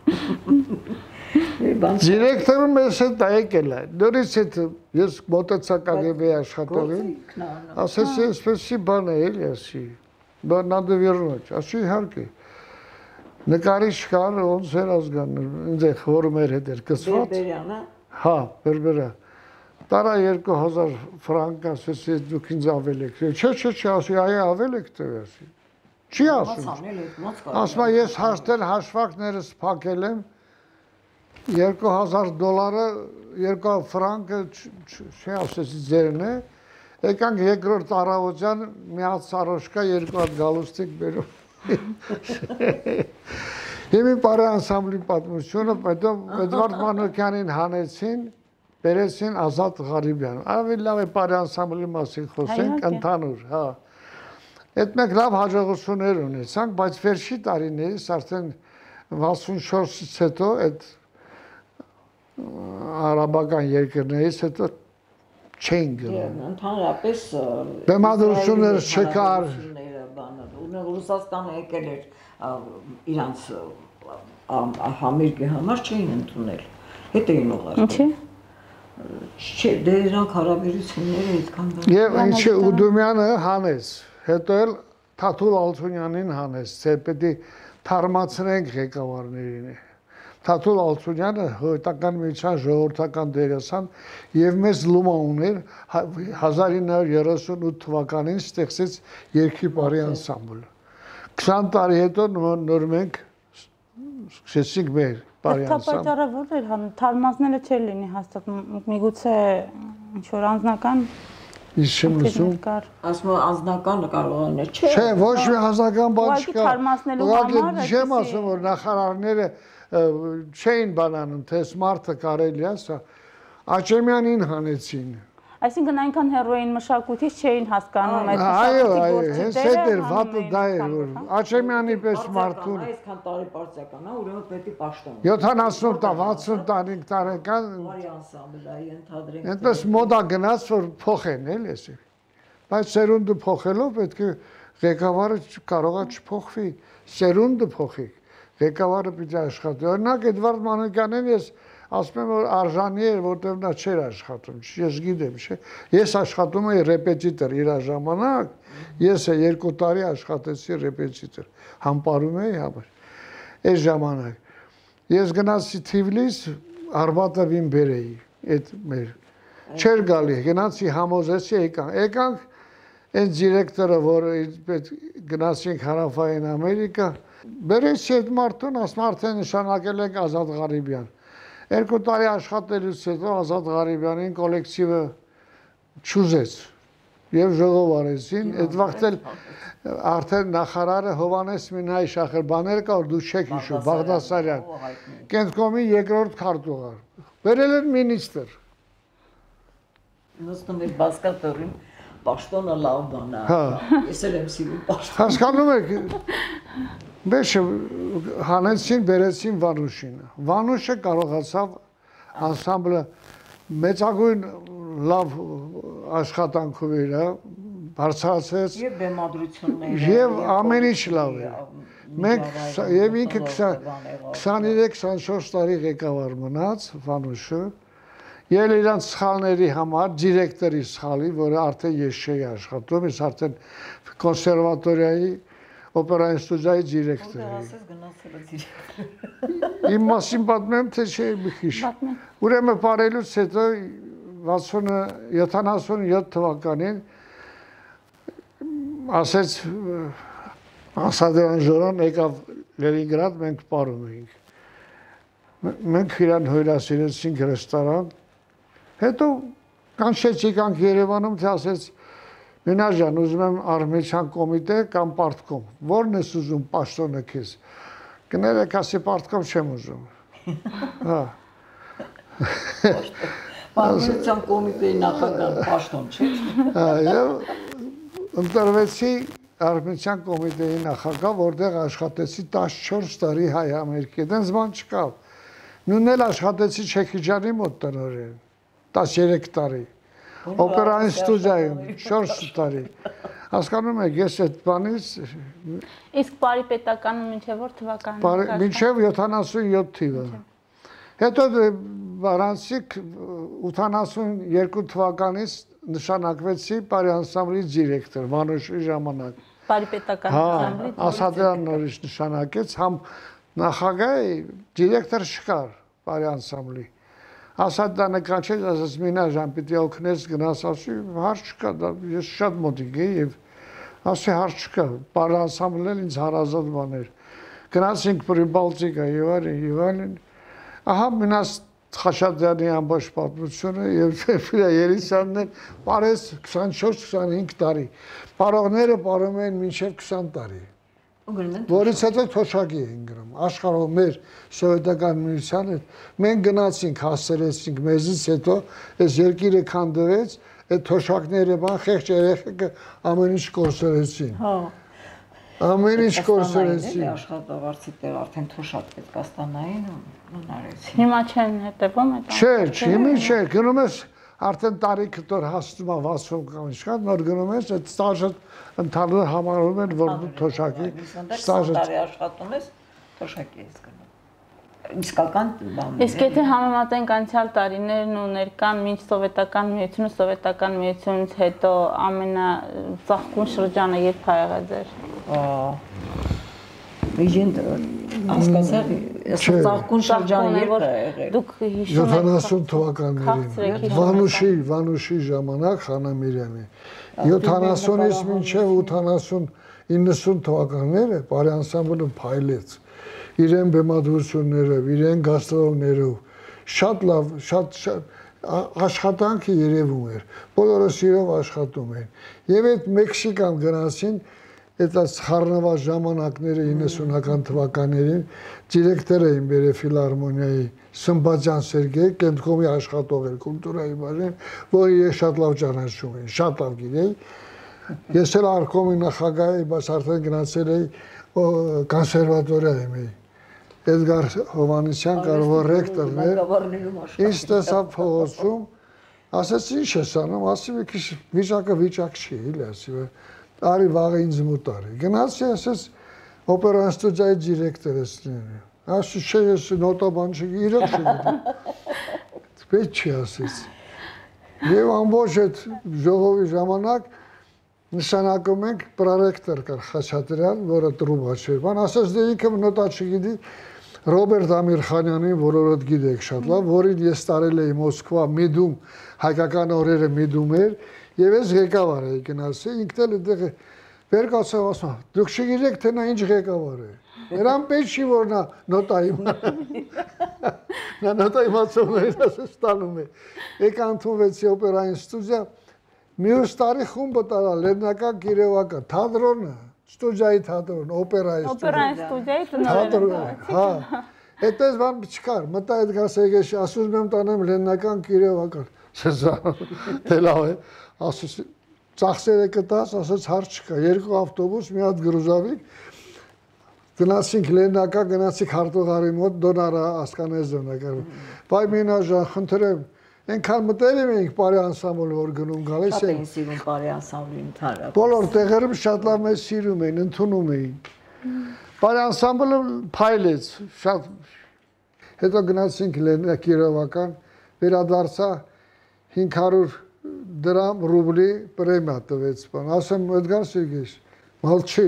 Դիրեկտորը մեզ հետ եկել է, նորից հետ ես մոտեցա կագբեի աշխատողին, ասեց այսպեսի բան է էլի, ասի, надо вернуть, ասի իհարկե, նկարիչ կար, ոնց էր ազգանել, ինձ է խորում էր հետ էր կսված, հա, բերբերա, տարա երկու հազար ֆրանկ, ասեց դուք ինձ ավել եք, չէ, չէ, չէ, ասի, այ ավել եք տվել, ասի, չի ասում, ասում է ես հաշտել հաշվարկներս փակել եմ, երկու հազար դոլարը, երկու ֆրանկը, չի ասեցի ձերն է, եկանք երկրորդ առավոտյան միած սարոշկա երկու հատ գալուստիկ բերում։ Հիմի պարի անսամբլի պատմությունը, հետո Էդվարդ Մանուկյանին հանեցին, բերեցին Ազատ Ղարիբյան, ավելի լավ է պարի անսամբլի մասին խոսենք, ընդհանուր, հա։ Այդ մեկ լավ հաջողություններ ունեցանք, բայց վերջի տարիներից արդեն վաթսունչորսից հետո այդ արաբական երկրներից հետո չեն գնում։ Ընդհանրապես բեմադրությունները չկար։ Ռուսաստանը եկել էր իրանց համերգի համար չէին ընդունել, հետ էին ուղարկել։ Չէ, դե իրանք հարաբերությունները այդքան բան։ Եվ ինչի Ուդումյանը հանեց, հետո էլ Թաթուլ Ալթունյանին հանեց, թե պետք է թարմացնենք ղեկավարներին։ Թաթուլ Ալթունյանը հոյտական միության ժողովրդական դերասան եւ մեծ լումա ուներ հազար ինը հարյուր երեսունութ թվականին ստեղծեց Երգի բարի անսամբլը։ քսան տարի հետո նոր մենք սկսեցինք մեր բարի անսամբլը։ Պատճառը ո՞ր էր հանում, թարմացնելը չէր լինի հաստատ, միգուցե ինչ որ անձնական Ինչ չեմ լսում։ Ասում անձնական կարող է, չէ։ Չէ, ոչ մի անձնական բան չկա։ Ուղղակի չեմ ասում, որ նախարարները չէին բանանում, թե սմարտը կարելի է, սա Աչեմյանին հանեցին։ Այսինքն այնքան հերոին մշակույթից չէին հասկանում այդ մշակույթի գործը։ Այո, այո, հենց այդ էր, վատը դա էր, որ Աչեմյանի պես մարդուն։ Այսքան տարի պարծական է, ուրեմն պետք է պաշտոն։ յոթանասուն տա, վաթսուն տարեկան Բարի անսամբլ է, ենթադրենք։ Այնպես մոդա գնաց, որ փոխեն, էլի էսի։ Բայց սերունդը փոխելով պետք է ղեկավարը կարողա չփոխվի, սերունդը փոխի։ Ղեկավարը պիտի աշխատի։ Օրինակ Էդվարդ Մանուկյանին ես ասում եմ, որ արժանի էր, որտեղ նա չէր աշխատում, ես գիտեմ, չէ։ Ես աշխատում էի ռեպետիտոր իր ժամանակ, ես երկու տարի աշխատեցի ռեպետիտոր, համբարում էի համար։ Այս ժամանակ ես գնացի Թիֆլիս, Արբատովին բերեի, այդ մեր չէր գալի, գնացի համոզեցի եկանք, եկանք այն դիրեկտորը, որ գնացինք Հարավային Ամերիկա, բերեցի այդ մարդուն, ասում արդեն նշանակել ենք Ազատ Ղարիբյան։ Երկու տարի աշխատելուց հետո Ազատ Ղարիբյանին կոլեկտիվը չուզեց եւ ժողով արեցին, այդ վաղտ էլ արդեն նախարարը Հովանես Մինայի Շախրբաներ կա, որ դու չեք հիշում, Բաղդասարյան, Կենտկոմի երկրորդ քարտուղար, բերել են մինիստր։ Նստում էր բասկատորին, պաշտոնը լավ բան է, ես էլ եմ սիրում պաշտոնը։ Հասկանում եք, Մեզ հանեցին, բերեցին Վանուշինը։ Վանուշը կարողացավ անսամբլը մեծագույն լավ աշխատանքով իր բարձրացրեց եւ բեմադրությունները եւ ամեն ինչ լավ է։ Մենք եւ ինքը քսաներեք քսանչորս տարի ղեկավար մնաց Վանուշը։ Եվ իրանց սխալների համար դիրեկտորի սխալի, որը արդեն ես չէի աշխատում, ես արդեն կոնսերվատորիայի օպերային ստուդիայի դիրեկտոր էի։ Իմ մասին պատմեմ, թե չէ մի քիչ։ Ուրեմն բարելուց հետո յոթանասունյոթ թվականին ասեց Ասադրյան Ժորան եկավ Լենինգրադ, մենք պարում էինք։ Մենք իրան հյուրասիրեցինք ռեստորան։ Հետո կանչեցի կանք Երևանում, թե ասեց Մինաժան, ուզում եմ արմենիական կոմիտե կամ պարտկոմ։ Որն ես ուզում պաշտոնը քեզ։ Կներեք, ասի պարտկոմ չեմ ուզում։ Հա։ Արմենիական կոմիտեի նախագահ պաշտոն չէ։ Հա, եւ ընտրվեցի Արմենիական կոմիտեի նախագահ, որտեղ աշխատեցի տասնչորս տարի հայ-ամերիկի, դենց բան չկավ։ Նույնն էլ աշխատեցի Չեքիջանի մոտ տնօրեն, տասներեք տարի։ Օպերային ստուդիայում չորս տարի։ Հասկանում եք, ես այդ բանից Իսկ բարի պետականում մինչև որ թվականն մինչև յոթանասունյոթ թիվը։ Հետո Վարանսիկ ութանասունյոթ թվականից նշանակվեցի Բարի անսամբլի դիրեկտոր Մանուշի ժամանակ։ Բարի պետական անսամբլի։ Ասադրյան նորից նշանակեց, համ նախագահ դիրեկտոր չկար Բարի անսամբլի։ Ասադրյանը կանչեց, ասաց Մինաժան, պիտի օգնես գնաս, ասի հարց չկա, ես շատ մոտիկ էի եւ ասի հարց չկա, Բարի անսամբլն էլ ինձ հարազատ բան էր։ Գնացինք Պրիբալտիկա եւ այլն եւ այլն։ Ահա մնաց Խաշատյանի ամբողջ պատմությունը եւ Երիսյանն էլ բարես քսանչորս քսանհինգ տարի։ Պարողները պարում են մինչև քսան տարի։ Որից հետո թոշակի էին գրում։ Աշխարհով մեր սովետական միության հետ մենք գնացինք, հասցրեցինք մեզից հետո այս երկիրը քանդվեց, այդ թոշակները բան խեղճ երեխեքը ամեն ինչ կորսրեցին։ Հա։ Ամեն ինչ կորսրեցին։ Աշխատավարձի տեղ արդեն թոշակ պետք է ստանային ու նարեցին։ Հիմա չեն հետևում այդ։ Չէ, հիմի չէ, գնում ես արդեն տարիքը դեռ հասնում է վաթսուն կամ ինչ կա, նոր գնում ես, այդ ստաժը ընդհանուր համարում են, որ թոշակի ստաժը տարի աշխատում ես, թոշակի ես գնում։ Իսկական բան։ Իսկ եթե համեմատենք անցյալ տարիներն ու ներկան մինչ սովետական միությունը, սովետական միությունից հետո ամենածաղկուն շրջանը երբ ա եղել ձեր։ Միջին հասկացա, ես ծաղկուն շրջանը երբ ա եղել։ Դուք հիշում եք յոթանասուն թվականներին, Վանուշի, Վանուշի ժամանակ Խանամիրյանի, յոթանասունից մինչև ութանասուն իննսուն թվականները Բարի անսամբլը փայլեց, իրեն բեմադրություններով, իրեն գաստրոլներով, շատ լավ, շատ աշխատանքը երևում էր, բոլորը սիրով աշխատում են, և այդ Մեքսիկան գնացին, այդ խառնված ժամանակները իննսունական թվականներին դիրեկտոր էին բերել ֆիլհարմոնիայի Սմբաջան Սերգեյ, Կենտկոմի աշխատող էր կուլտուրայի բաժին, որը ես շատ լավ ճանաչում եմ, շատ լավ գիտեի։ Ես էլ արկոմի նախագահ էի, բայց արդեն գնացել էի կոնսերվատորիայում էի։ Էդգար Հովհաննիսյան կարող ռեկտորն էր, ինձ տեսավ փողոցում, ասաց ինչ ես անում, ասի մի քիչ վիճակը վիճակ չի, էլի ասի արի վաղը ինձ մոտ արի։ Գնացի, ասեց օպերան ստուդիայի դիրեկտոր ես լինել։ Ասի չէ, ես նոտաբան չի, իրոք չգիտեմ։ Պետք չի ասեց։ Եվ ամբողջ այդ ժողովի ժամանակ նշանակում ենք պրոռեկտոր կար Խաչատրյան, որը տրուբա չէր։ Բան ասեց դե ինքը նոտա չգիտի Ռոբերտ Ամիրխանյանին, որորդ գիտեք շատ լավ, որին ես տարել էի Մոսկվա Միդում, հայկական օրերը Միդում էր, եւ ես ղեկավար էի գնացի, ինքն էլ այդտեղ վեր կացավ ասում, դուք չգիտեք թե նա ինչ ղեկավար է։ Նրան պետք չի որ նա նոտա իմա։ Նա նոտա իմացողներից ասես ստանում է։ Եկա ընդունվեցի օպերային ստուդիա, մյուս տարի խումբը տարա Լեննական Կիրովական, թատրոնը, ստուդիայի թատրոն, օպերայի Օպերային ստուդիայի տնօրեն։ Հա։ Այդպես բան չկար, մտա Էդգար Սերգեյի, ասում եմ տանեմ Լեննական Կիրովական։ Սա դե լավ է, ասես ծախսերը կտաս, ասես հարց չկա, երկու ավտոբուս, մի հատ գրուզավիկ, գնացինք Լեննական, գնացինք Հարտուղարի մոտ, Դոնարա Ասկանեզովն եկավ։ Բայ Մինաժան, խնդրեմ, այնքան մտերիմ էինք Բարի անսամբլը, որ գնում գալիս էին։ Շատ էին սիրում Բարի անսամբլին ընդհանրապես։ Բոլոր տեղերում շատ լավ մեզ սիրում էին, ընդունում էին։ Բարի անսամբլը փայլեց, շատ։ Հետո գնացինք Կիրովական, վերադարձա հինգ հարյուր դրամ ռուբլի պրեմիա տվեց, բան, ասեմ Էդգար Սերգեյ, մալչի։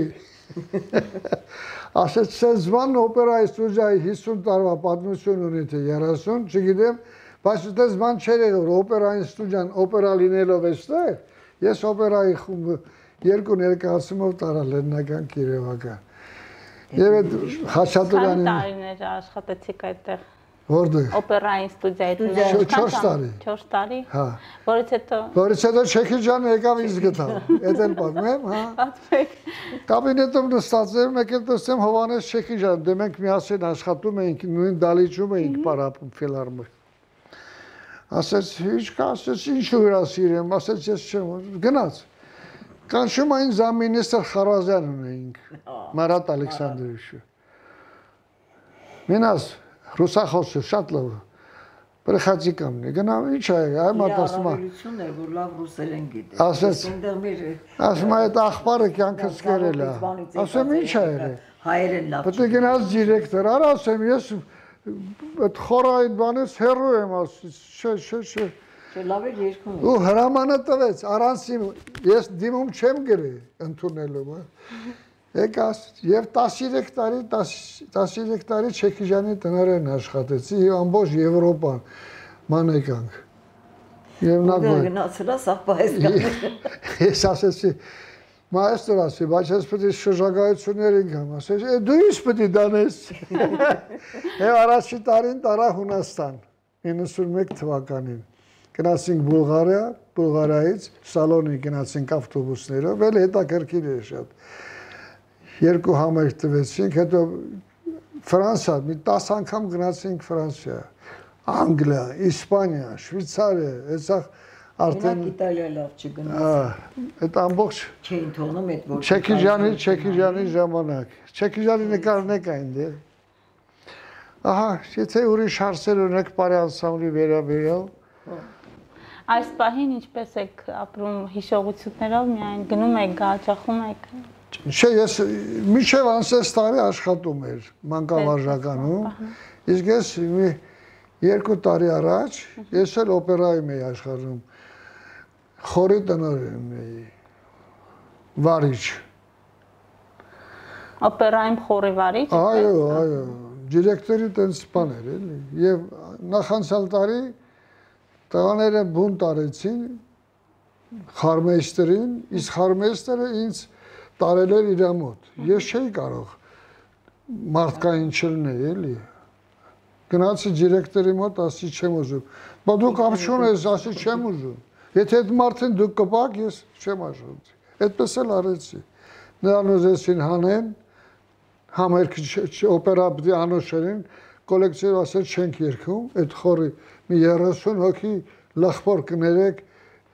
Ասեց Սեզման օպերայի ստուդիայի հիսուն տարվա պատմություն ունի թե երեսուն, չգիտեմ, բայց այդպես բան չէր եղել, օպերային ստուդիան օպերա լինելով էստեղ, ես օպերայի խումբը երկու ներկայացումով տարա Լեռնական Կիրովական։ Եվ այդ Խաչատուրյանի տարիներ աշխատեցիք այդտեղ։ Որտե՞ղ։ Օպերային ստուդիայի չորս տարի։ չորս տարի։ Հա։ Որից հետո Որից հետո Չեքիջանը եկավ ինձ գտավ։ Էդ էլ պատմեմ, հա։ պատմեք։ Կաբինետում նստած էր, մեկ էլ տեսեմ Հովանես Չեքիջան, դե մենք միասին աշխատում էինք, նույն դալիճում էինք պարապում ֆիլարմոն։ Ասաց, ի՞նչ կա, ասաց, ինչու հյուրասիրեմ, ասաց, ես չեմ, գնաց։ Կանչում այն զամինիստր Խարազյան ունեինք, Մարատ Ալեքսանդրովիչը։ Մինաս ռուսախոսը շատ լավ։ Բրխացի կամնի, գնամ, ինչ է, այ մատասում։ Առավելություն է, որ լավ ռուսերեն գիտի։ Ասաց, ասում այդ աղբարը կյանքս կերել է։ Ասում ինչ է եղել։ Հայերեն լավ։ Պետք է գնաց դիրեկտոր, արա ասեմ, ես այդ խորային բանից հեռու եմ ասում, չէ, չէ, չէ։ Չէ, լավ էր երկում։ Ու հրամանը տվեց, առանց ես դիմում չեմ գրի ընդունելու, եկաս եւ տասներեք տարի տասներեք տարի Չեքիջանի տնօրեն աշխատեցի եւ ամբողջ Եվրոպան մանեկանք։ Եվ նա գնացել է սապահեսկան։ Ես ասեցի, մայստր ասի, բայց ես պետք է շրջագայություններ ինքամ, ասեցի, դու ինչ պետք է դանես։ Եվ առաջի տարին տարա Հունաստան իննսունմեկ թվականին։ Գնացինք Բուլղարիա, Բուլղարիայից Սալոնի գնացինք ավտոբուսներով, էլ հետաքրքիր էր շատ։ Երկու համերգ տվեցինք, հետո Ֆրանսիա, մի տասը անգամ գնացինք Ֆրանսիա, Անգլիա, Իսպանիա, Շվեյցարիա, այդտեղ արդեն Իտալիա լավ չգնաց։ Այդ ամբողջ չէին թողնում այդ որ Չեքիջանի, Չեքիջանի ժամանակ։ Չեքիջանի նկարներ կային դե։ Ահա, եթե ուրիշ հարցեր ունեք բարի անսամբլի վերաբերյալ։ Այս պահին ինչպես եք ապրում հիշողություններով, միայն գնում եք, գաճախում եք։ Չէ, ես մինչև անցած տարի աշխատում էր մանկավարժականում, իսկ ես մի երկու տարի առաջ ես էլ օպերայում էի աշխատում, խորի տնօրեն էի, վարիչ։ Օպերայում խորի վարիչ։ Այո, այո, դիրեկտորի տենց բան էր էլի, եւ նախանցյալ տարի տղաները բուն տարեցին խարմեյստերին, իսկ խարմեյստերը ինձ տարել էր իր մոտ։ Ես չէի կարող մարդկային չլնել, էլի։ Գնացի դիրեկտորի մոտ, ասի չեմ ուզում։ Բա դու կապ չունես, ասի չեմ ուզում։ Եթե այդ մարդին դուք կպակ, ես չեմ աշխատի։ Այդպես էլ արեցի։ Նրան ուզեցին հանեն, համերգ օպերա պիտի անոշերին, կոլեկտիվ ասել չենք երգում, այդ խորի մի երեսուն հոգի լախպոր կներեք։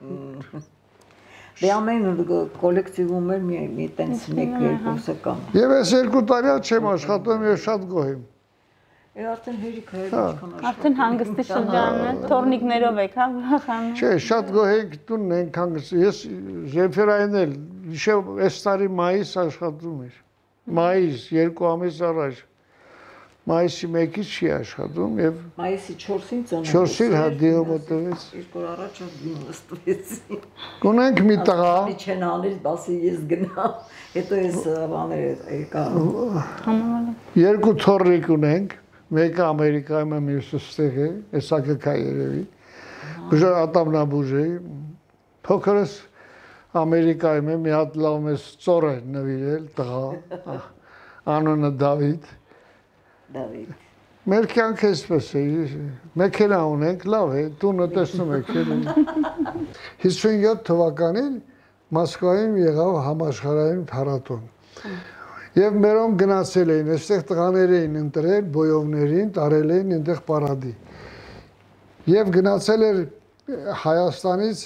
Դե ամեն կոլեկտիվում էր մի տենց մեկ երկուսը կամ։ Եվ ես երկու տարի չեմ աշխատում եւ շատ գոհ եմ։ Է արդեն հերիք հայեր ինչքան աշխատում։ Արդեն հանգստի շրջանն է, թորնիկներով եք, հա, ուրախանում։ Չէ, շատ գոհ ենք, տունն ենք հանգստի։ Ես Ժենֆերային էլ իշև այս տարի մայիս աշխատում էր։ Մայիս երկու ամիս առաջ։ Մայիսի մեկից չի աշխատում եւ Մայիսի չորսին ծնունդս։ չորսին հա դիոմոտվեց։ Երկու օր առաջ նստվեցի։ Ունենք մի տղա։ Չեն անիր, բասի ես գնամ։ Հետո ես բաներ եկա։ Երկու թոռիկ ունենք, մեկը Ամերիկայում է, մյուսը ստեղ է, հեսա կկա երևի։ Բուժը ատամնաբուժ է։ Փոքրս Ամերիկայում է, մի հատ լավ մեծ ծոր է նվիրել, տղա։ Անունը Դավիթ։ Դավիթ։ Մեր կյանքը էսպես է, մեքենա ունենք, լավ է, տունը տեսնում եք։ հիսունյոթ թվականին Մոսկվայում եղավ համաշխարհային փառատոն։ Եվ մերոմ գնացել էին, այստեղ տղաներ էին ընտրել, բոյովներին, տարել էին այնտեղ պարադի։ Եվ գնացել էր Հայաստանից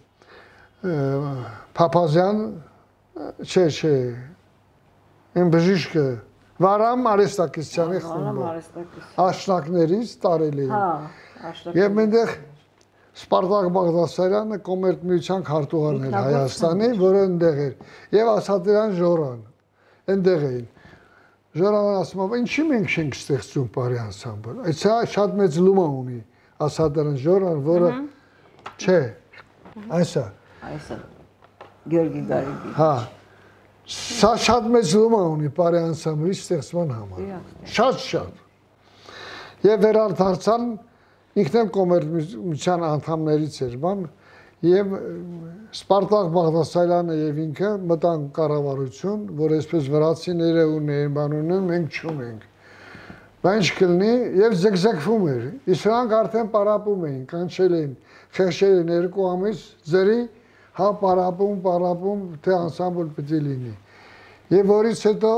Փափազյան, չէ, չէ, այն բժիշկը Վարամ Արեստակիսյանի խումբը, աշնակներից տարել էին։ Եվ մենտեղ Սպարտակ Բաղդասարյանը կոմերտմիության քարտուղարն էր Հայաստանի, որը ընդեղ էր, և Ասատրյան Ժորան, ընդեղ էին։ Ժորանը ասում է, ինչի մենք չենք ստեղծում պարի անսամբլ, այդ շատ մեծ լումա ունի Ասատրյան Ժորան, որը, չէ, այսա։ Այսա, Գյորգի Գարիբի։ Հա, սա շատ մեծ լումա ունի պարի անսամբլի ստեղծման համար, շատ շատ։ Եվ վերարտարցան ինքնեմ կոմերտմիության անդամներից էր բան, Եվ Սպարտակ Բաղդասարյանը եւ ինքը մտան կառավարություն, որ այսպես վրացիները ունեն, բան ունեն, մենք չունենք։ Բայց կլինի եւ զգզգվում էր։ Իսկ նրանք արդեն պարապում էին, կանչել էին, խեղճել են երկու ամիս ձերի, հա պարապում, պարապում, թե անսամբլ պետք է լինի։ Եվ որից հետո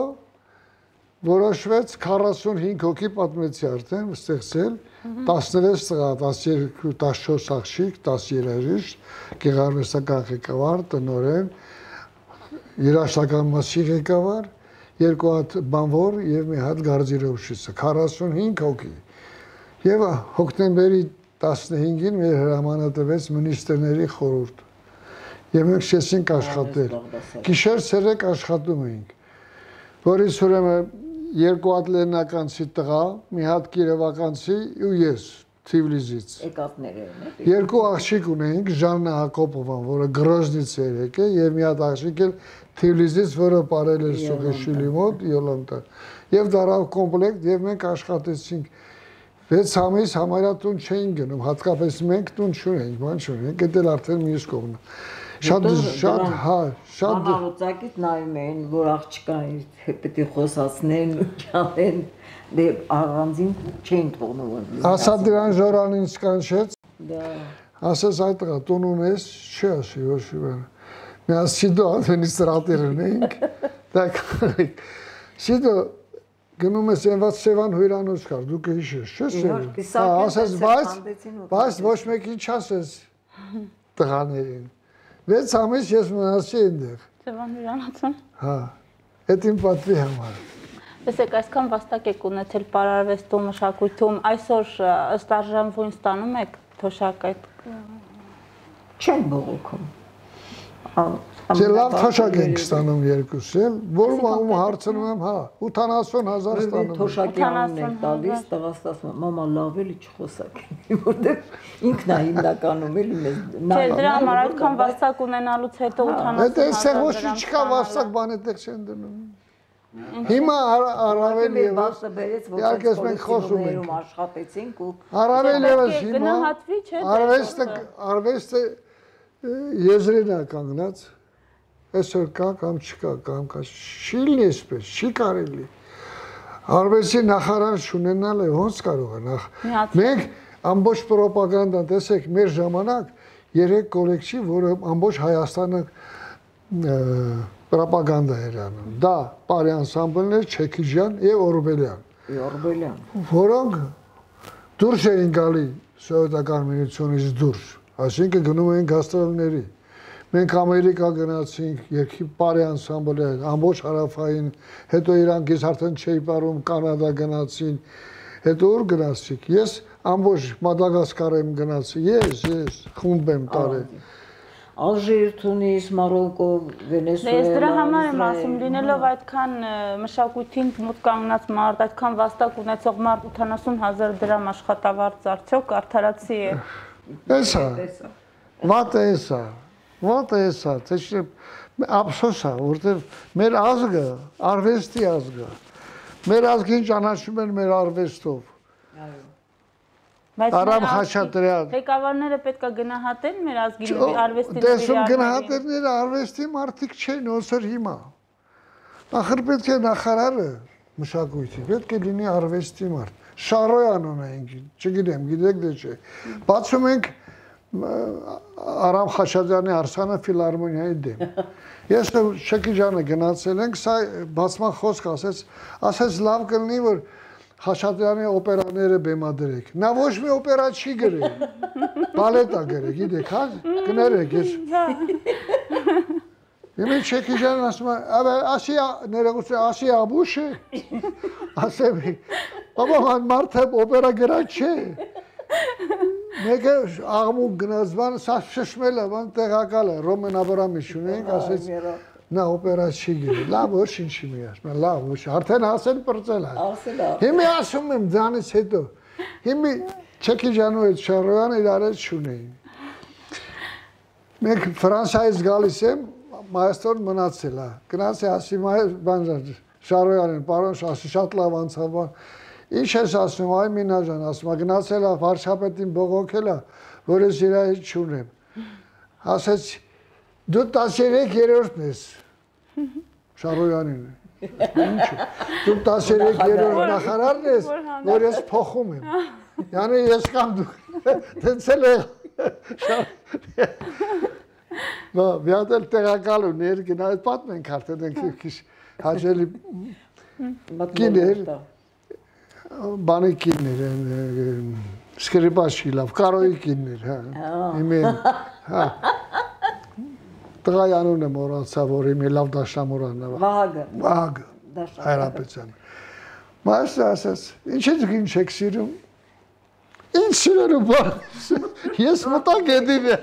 որոշվեց քառասունհինգ հոգի պատմեցի արդեն ստեղծել, տասնվեց տղա, տասներկու, տասնչորս աղջիկ, տասը երաժիշտ, գեղարվեստական ղեկավար, տնօրեն, երաժշտական մասի ղեկավար, երկու հատ բանվոր եւ մի հատ գարձիրովշիցը, քառասունհինգ հոգի։ Եվ հոկտեմբերի տասնհինգին մեր հրամանատվեց մինիստրների խորհուրդ։ Եվ մենք սկսեցինք աշխատել։ Գիշեր ցերեկ աշխատում էինք։ Որից ուրեմն երկու հատ լեննականցի տղա, մի հատ կիրովականցի ու ես Թիվլիզից։ Եկածները են։ Երկու աղջիկ ունեինք, Ժաննա Հակոպովան, որը Գրոզնից էր եկել, եւ մի հատ աղջիկ էլ Թիվլիզից, որը ապրել էր Սուխեշվիլի մոտ, Յոլանտա։ Եվ դարավ կոմպլեկտ եւ մենք աշխատեցինք վեց ամիս համարյա տուն չէին գնում, հատկապես մենք տուն չունենք, բան չունենք, դա էլ արդեն մյուս կողմն է։ Շատ շատ հա, շատ Անառուցակից նայում էին, որ աղջկան պետք է խոսացնեն, ճանեն, դե առանձին չէին թողնում։ Ասադրան Ժորանին սկանչեց։ Դա ասես այդ տղա տուն ունես, չի ասի, ոչ բան։ Մի ասիդո ադմինիստրատոր ունենք, դա կարեք։ Սիդո գնում ես այնված Սևան հյուրանոց կար, դու կհիշես, չէ՞։ Հա, ասես, բայց բայց ոչ մեկի չասես տղաներին։ Վեց ամիս ես մնացի այնտեղ։ Սևան հյուրանոցում։ Հա, այդ իմ պատվի համար։ Տեսեք, այսքան վաստակ եք ունեցել պարարվեստում, մշակույթում, այսօր ըստ արժանվույն ստանում եք թոշակ այդ։ չեն բողոքում։ Չէ, լավ թոշակ ենք ստանում երկուս էլ, որում անում հարցնում եմ, հա, ութանասուն հազար ստանում եմ։ Թոշակի անուն եք տալիս, տղաս ասում, մամա լավ էլի չխոսակ, որտեղ ինքն է հիմնականում էլի մեզ։ Չէ, դրա համար այդքան վաստակ ունենալուց հետո ութանասուն հազար։ Դա ոչ չկա վաստակ բան այդտեղ չեն դնում։ Հիմա առավել եւս իհարկե մենք խոսում ենք աշխատեցինք ու առավել եւս հիմա գնահատվի, չէ՞։ Արվեստը արվեստը եզրին է կանգնած, այսօր կա կամ չկա, կամ կա, չի լինի այսպես, չի կարելի։ Արվեստի նախարար չունենալը ոնց կարող է նախ։ Մենք ամբողջ պրոպագանդան, տեսեք, մեր ժամանակ երեք կոլեկտիվ, որը ամբողջ Հայաստանը պրոպագանդա էր անում։ Դա Պարի անսամբլներ, Չեքիջյան եւ Օրբելյան։ Օրբելյան։ Որոնք դուրս էին գալի սովետական միությունից դուրս, այսինքն գնում էին գաստրոլների։ Մենք Ամերիկա գնացինք, երկի Պարի անսամբլը, ամբողջ հարավային, հետո իրանք ես արդեն չէի ապրում, Կանադա գնացին, հետո ուր գնացինք։ Ես ամբողջ Մադագասկար եմ գնացի, ես, ես խումբ եմ տարել։ Ալժիր, Թունիս, Մարոկո, Վենեսուելա։ Ես դրա համար եմ ասում, լինելով այդքան մշակույթին մոտ կանգնած մարդ, այդքան վաստակ ունեցող մարդ ութանասուն հազար դրամ աշխատավարձ արդյոք արդարացի է։ Էսա։ Վատ է էսա։ Ո՞նց է սա, թե ափսոս է, որտեղ մեր ազգը արվեստի ազգ է։ Մեր ազգին ճանաչում են մեր արվեստով։ Արամ Խաչատրյան։ Ղեկավարները պետք է գնահատեն մեր ազգի արվեստի։ Տեսում գնահատողները արվեստի մարդիկ չեն, ոնց որ հիմա։ Ախր պետք է նախարարը մշակույթի, պետք է լինի արվեստի մարդ։ Շարոյան ունենք, չգիտեմ, գիտեք դե չէ։ Բացում ենք Արամ Խաչատրյանի Արսանը ֆիլհարմոնիայի դեմ։ Ես Շեքիջանը գնացել ենք, սա բացման խոսք ասեց, ասեց լավ կլինի, որ Խաչատրյանի օպերաները բեմադրեք։ Նա ոչ մի օպերա չի գրել։ Բալետ է գրել, գիտեք, հա, կներեք, ես։ Իմեն Շեքիջանն ասում է, ասի ներողություն, ասի աբուշ է։ Ասեմ, բաբա մարդը օպերա գրած չէ։ Մեկը աղմուկ գնաց բան, սա շշմել է, բան տեղակալ է, Ռոմեն Աբրամիչ ունենք, ասեց, նա օպերա չի գրել, լավ ոչ ինչի մի ասում, լավ ոչ, արդեն ասել պրծել է։ Հիմի ասում եմ դրանից հետո, հիմի Չեքիջանու հետ Շարոյանը իրար հետ չունեին։ Մենք Ֆրանսիայից գալիս եմ, մայստոր մնացել է, գնացի ասի Շարոյանին, պարոն ասի շատ լավ անցավ բան, ինչ ես ասում, այ Մինաժան ասում, գնացել է վարչապետին բողոքել է, որ ես իր հետ չունեմ։ ասաց դու տասներեք երրորդն ես Շարոյանին ինչ դու տասներեք երրորդ նախարարն ես որ ես փոխում եմ yani ես կամ դու դեցել է Բա վիադել տեղակալ ուներ գնալ պատմենք արդեն ենք քիչ հաջելի կիներ բանի կիներ սկրիպաշի լավ կարոյի կիներ հա իմեն հա տղայանուն եմ մոռացա որ իմի լավ դաշնամուրանն է Վահագը Վահագը Հայրապետյան Մասը ասաց ինչ եք ինչ եք սիրում Ինչ սիրելու բան ես մտակ եդին է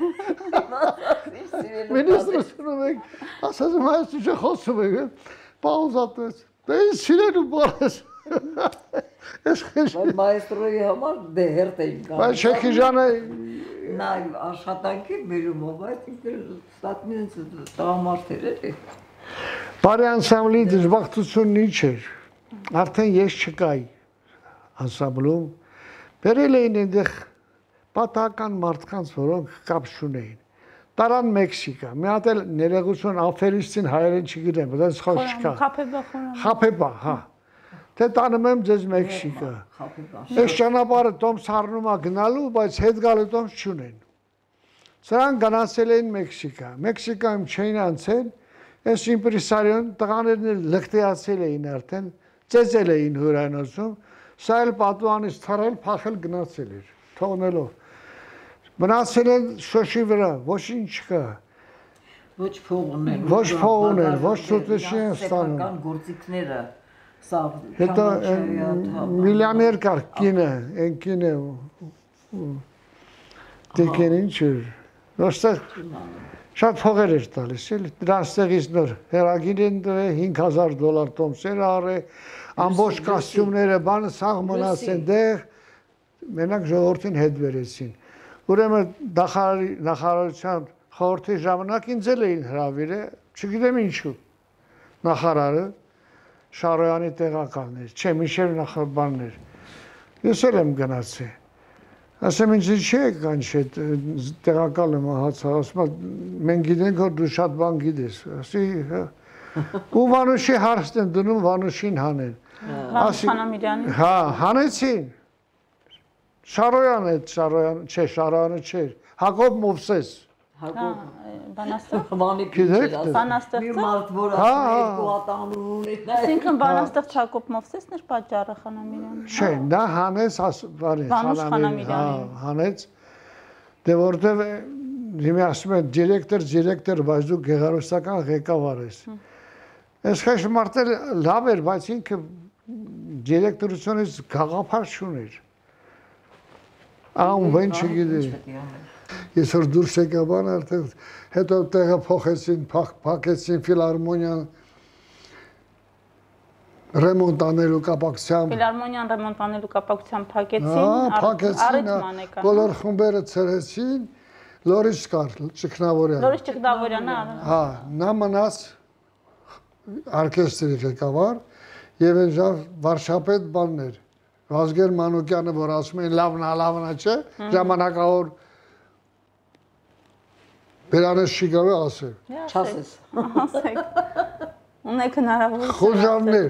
Ministrը սնում եք ասաց մայս ուժը խոսում եք պաուզատվեց դե ինչ սիրելու բան ես Մայստրոյի համար դե հերթ էին կան Բայց Շեքիջանը նա աշխատանքի բերում ով այդ ստատմինց տղամարդեր էլի Բարի անսամբլի դժբախտությունն ինչ էր արդեն ես չկայի անսամբլում բերել էին այնտեղ պատահական մարդկանց որոնք կապ չունեին տարան Մեքսիկա մի հատ էլ ներողություն աֆերիստին հայերեն չգիտեմ բայց խոսք չկա Խափեբա խորամ Խափեբա հա Թե տանում եմ ձեզ Մեքսիկա Այս ճանապարհը տոմս առնում է գնալու բայց հետ գալու տոմս չունեն Սրանք գնացել էին Մեքսիկա Մեքսիկայում չէին անցել այս իմպրեսարիոն տղաներն էլ լղտեացել էին արդեն ծեծել էին հյուրանոցում Սա էլ պատուանից թարել փախել գնացել էր թողնելով Մնացել են շոշի վրա ոչինչ չկա Ոչ փող ուներ Ոչ փող ուներ ոչ սուտեշի են ստանում Սեփական գործիքները Սա Հետո միլիոներ կար կինը, այն կինը դեկեն ինչ էր, ոստեղ շատ փողեր էր տալիս, էլի դրանցեղից նոր հերագին են դրել հինգ հազար դոլար տոմսեր արել, ամբողջ կոստյումները բանը սաղ մնաց այնտեղ, մենակ ժողովրդին հետ վերեցին։ Ուրեմն նախարարության խորհրդի ժամանակ ինձ էլ էին հրավիրել, չգիտեմ ինչու, նախարարը Շարոյանի տեղակալն էր, չէ, միշև նախաբանն էր։ Ես էլ եմ գնացել։ Ասեմ ինձ չի եկան չէ, տեղակալը մահացավ, ասում եմ, մենք գիտենք, որ դու շատ բան գիտես։ Ասի, ու Վանուշի հարցն են դնում Վանուշին հանեն։ Վանուշ Խանամիրյանի։ Հա, հանեցին։ Շարոյան է, Շարոյան, չէ, Շարոյանը չէր, Հակոբ Մովսես։ Հակոբ Բանաստեղծ։ Բանաստեղծ։ Մի մարդ, որ ասում է երկու ատանու ունի։ Այսինքն բանաստեղծ Հակոբ Մովսեսն էր պատճառը Խանամիրյանը։ Չէ, նա հանեց, Վանուշ Խանամիրյանին։ Հանեց, դե որտև հիմա ասում են դիրեկտոր, դիրեկտոր, բայց դու գեղարվեստական ղեկավար ես։ Այս քեշ մարդը լավ էր, բայց ինքը դիրեկտորությունից գաղափար չուներ։ Ահա ուն չգիտի։ Ես որ դուրս եկա բան արդեն հետո տեղը փոխեցին, փակեցին ֆիլհարմոնիան ռեմոնտ անելու կապակցությամբ։ Ֆիլհարմոնիան ռեմոնտ անելու կապակցությամբ փակեցին, փակեցին, բոլոր խմբերը ցրեցին, Լորիս կար, Ճգնավորյան։ Լորիս Ճգնավորյանը։ Հա, նա մնաց օրկեստրի ղեկավար եւ այն վարշապետ բաններ։ Վազգեր Մանուկյանը, որ ասում են լավն է, լավն է, չէ, ժամանակավոր Բերանես չի գավե ասել։ Չասես։ Ասեք։ Ունեք հնարավորություն։ Խոժարներ։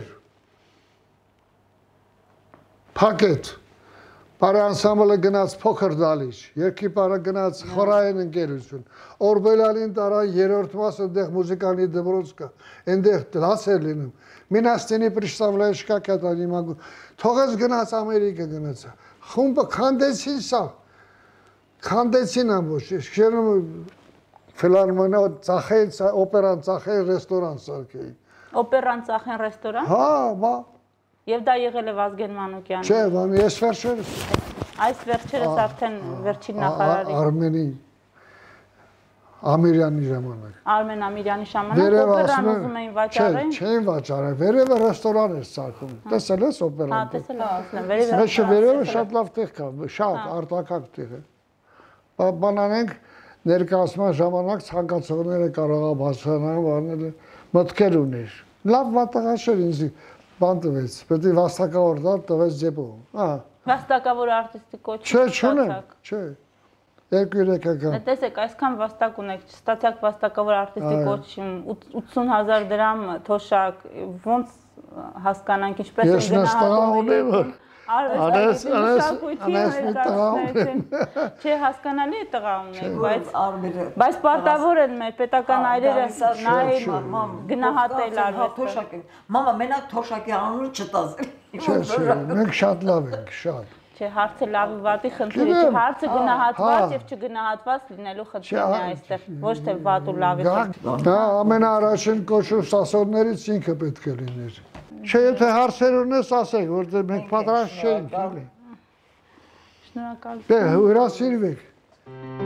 Փակետ։ Բարի անսամբլը գնաց փոքր դալիճ, երկի բարը գնաց խորային ընկերություն։ Օրբելյանին տարա երրորդ մասը այնտեղ մուզիկանի դպրոց կա, այնտեղ դաս էր լինում։ Մինաստինի պրեստավլաչկա կատանի մագու։ Թողեց գնաց Ամերիկա գնաց։ Խումբը քանդեցին սա։ Քանդեցին ամբողջ։ Շերում ֆիլհարմոնիա ծախեն, օպերան ծախեն, ռեստորան սարքեին։ Օպերան ծախեն, ռեստորան։ Հա, բա։ Եվ դա եղել է Վազգեն Մանուկյանը։ Չէ, բան ես վերջերս։ Այս վերջերս արդեն վերջին նախարարի։ Արմենի Ամիրյանի ժամանակ։ Արմեն Ամիրյանի ժամանակ օպերան ուզում էին վաճառել։ Չէ, չէին վաճառել, վերևը ռեստորան էր սարքում։ Տեսել ես օպերան։ Հա, տեսել եմ, ասում եմ, վերևը։ Մեջը վերևը շատ լավ տեղ կա, շատ արտակարգ տեղ է։ Բանանենք ներկայացման ժամանակ ցանկացողները կարողա բացանալ, բանել մտքեր ուներ։ Լավ մտածել ինձ բան տվեց, պետք է վաստակավոր տալ տվեց ձեպում։ Հա։ Վաստակավոր արտիստի կոչում։ Չէ, չունեմ, չէ։ երկու երեքական։ Տեսեք, այսքան վաստակ ունեք, ստացիակ վաստակավոր արտիստի կոչում, ութսուն հազար դրամ թոշակ, ոնց հասկանանք ինչպես Ես նստաղ ունեմ։ Անես, անես, անես մի տղա ունեմ։ Չէ, հասկանալի է տղա ունեք, բայց բայց պարտավոր են մեր պետական այրերը նայել, գնահատել արվեստը։ Մամա, մենակ թոշակի անունը չտաս։ Չէ, չէ, մենք շատ լավ ենք, շատ։ Չէ, հարցը լավի վատի խնդիր է, հարցը գնահատված եւ չգնահատված լինելու խնդիրն է այստեղ, ոչ թե վատ ու լավի խնդիր։ Դա ամենաառաջին կոչում ստասողներից ինքը պետք է լիներ։ Չէ, եթե հարցեր ունես, ասեք, որտեղ մենք պատրաստ չենք։ Շնորհակալություն։ Դե, հյուրասիրվեք։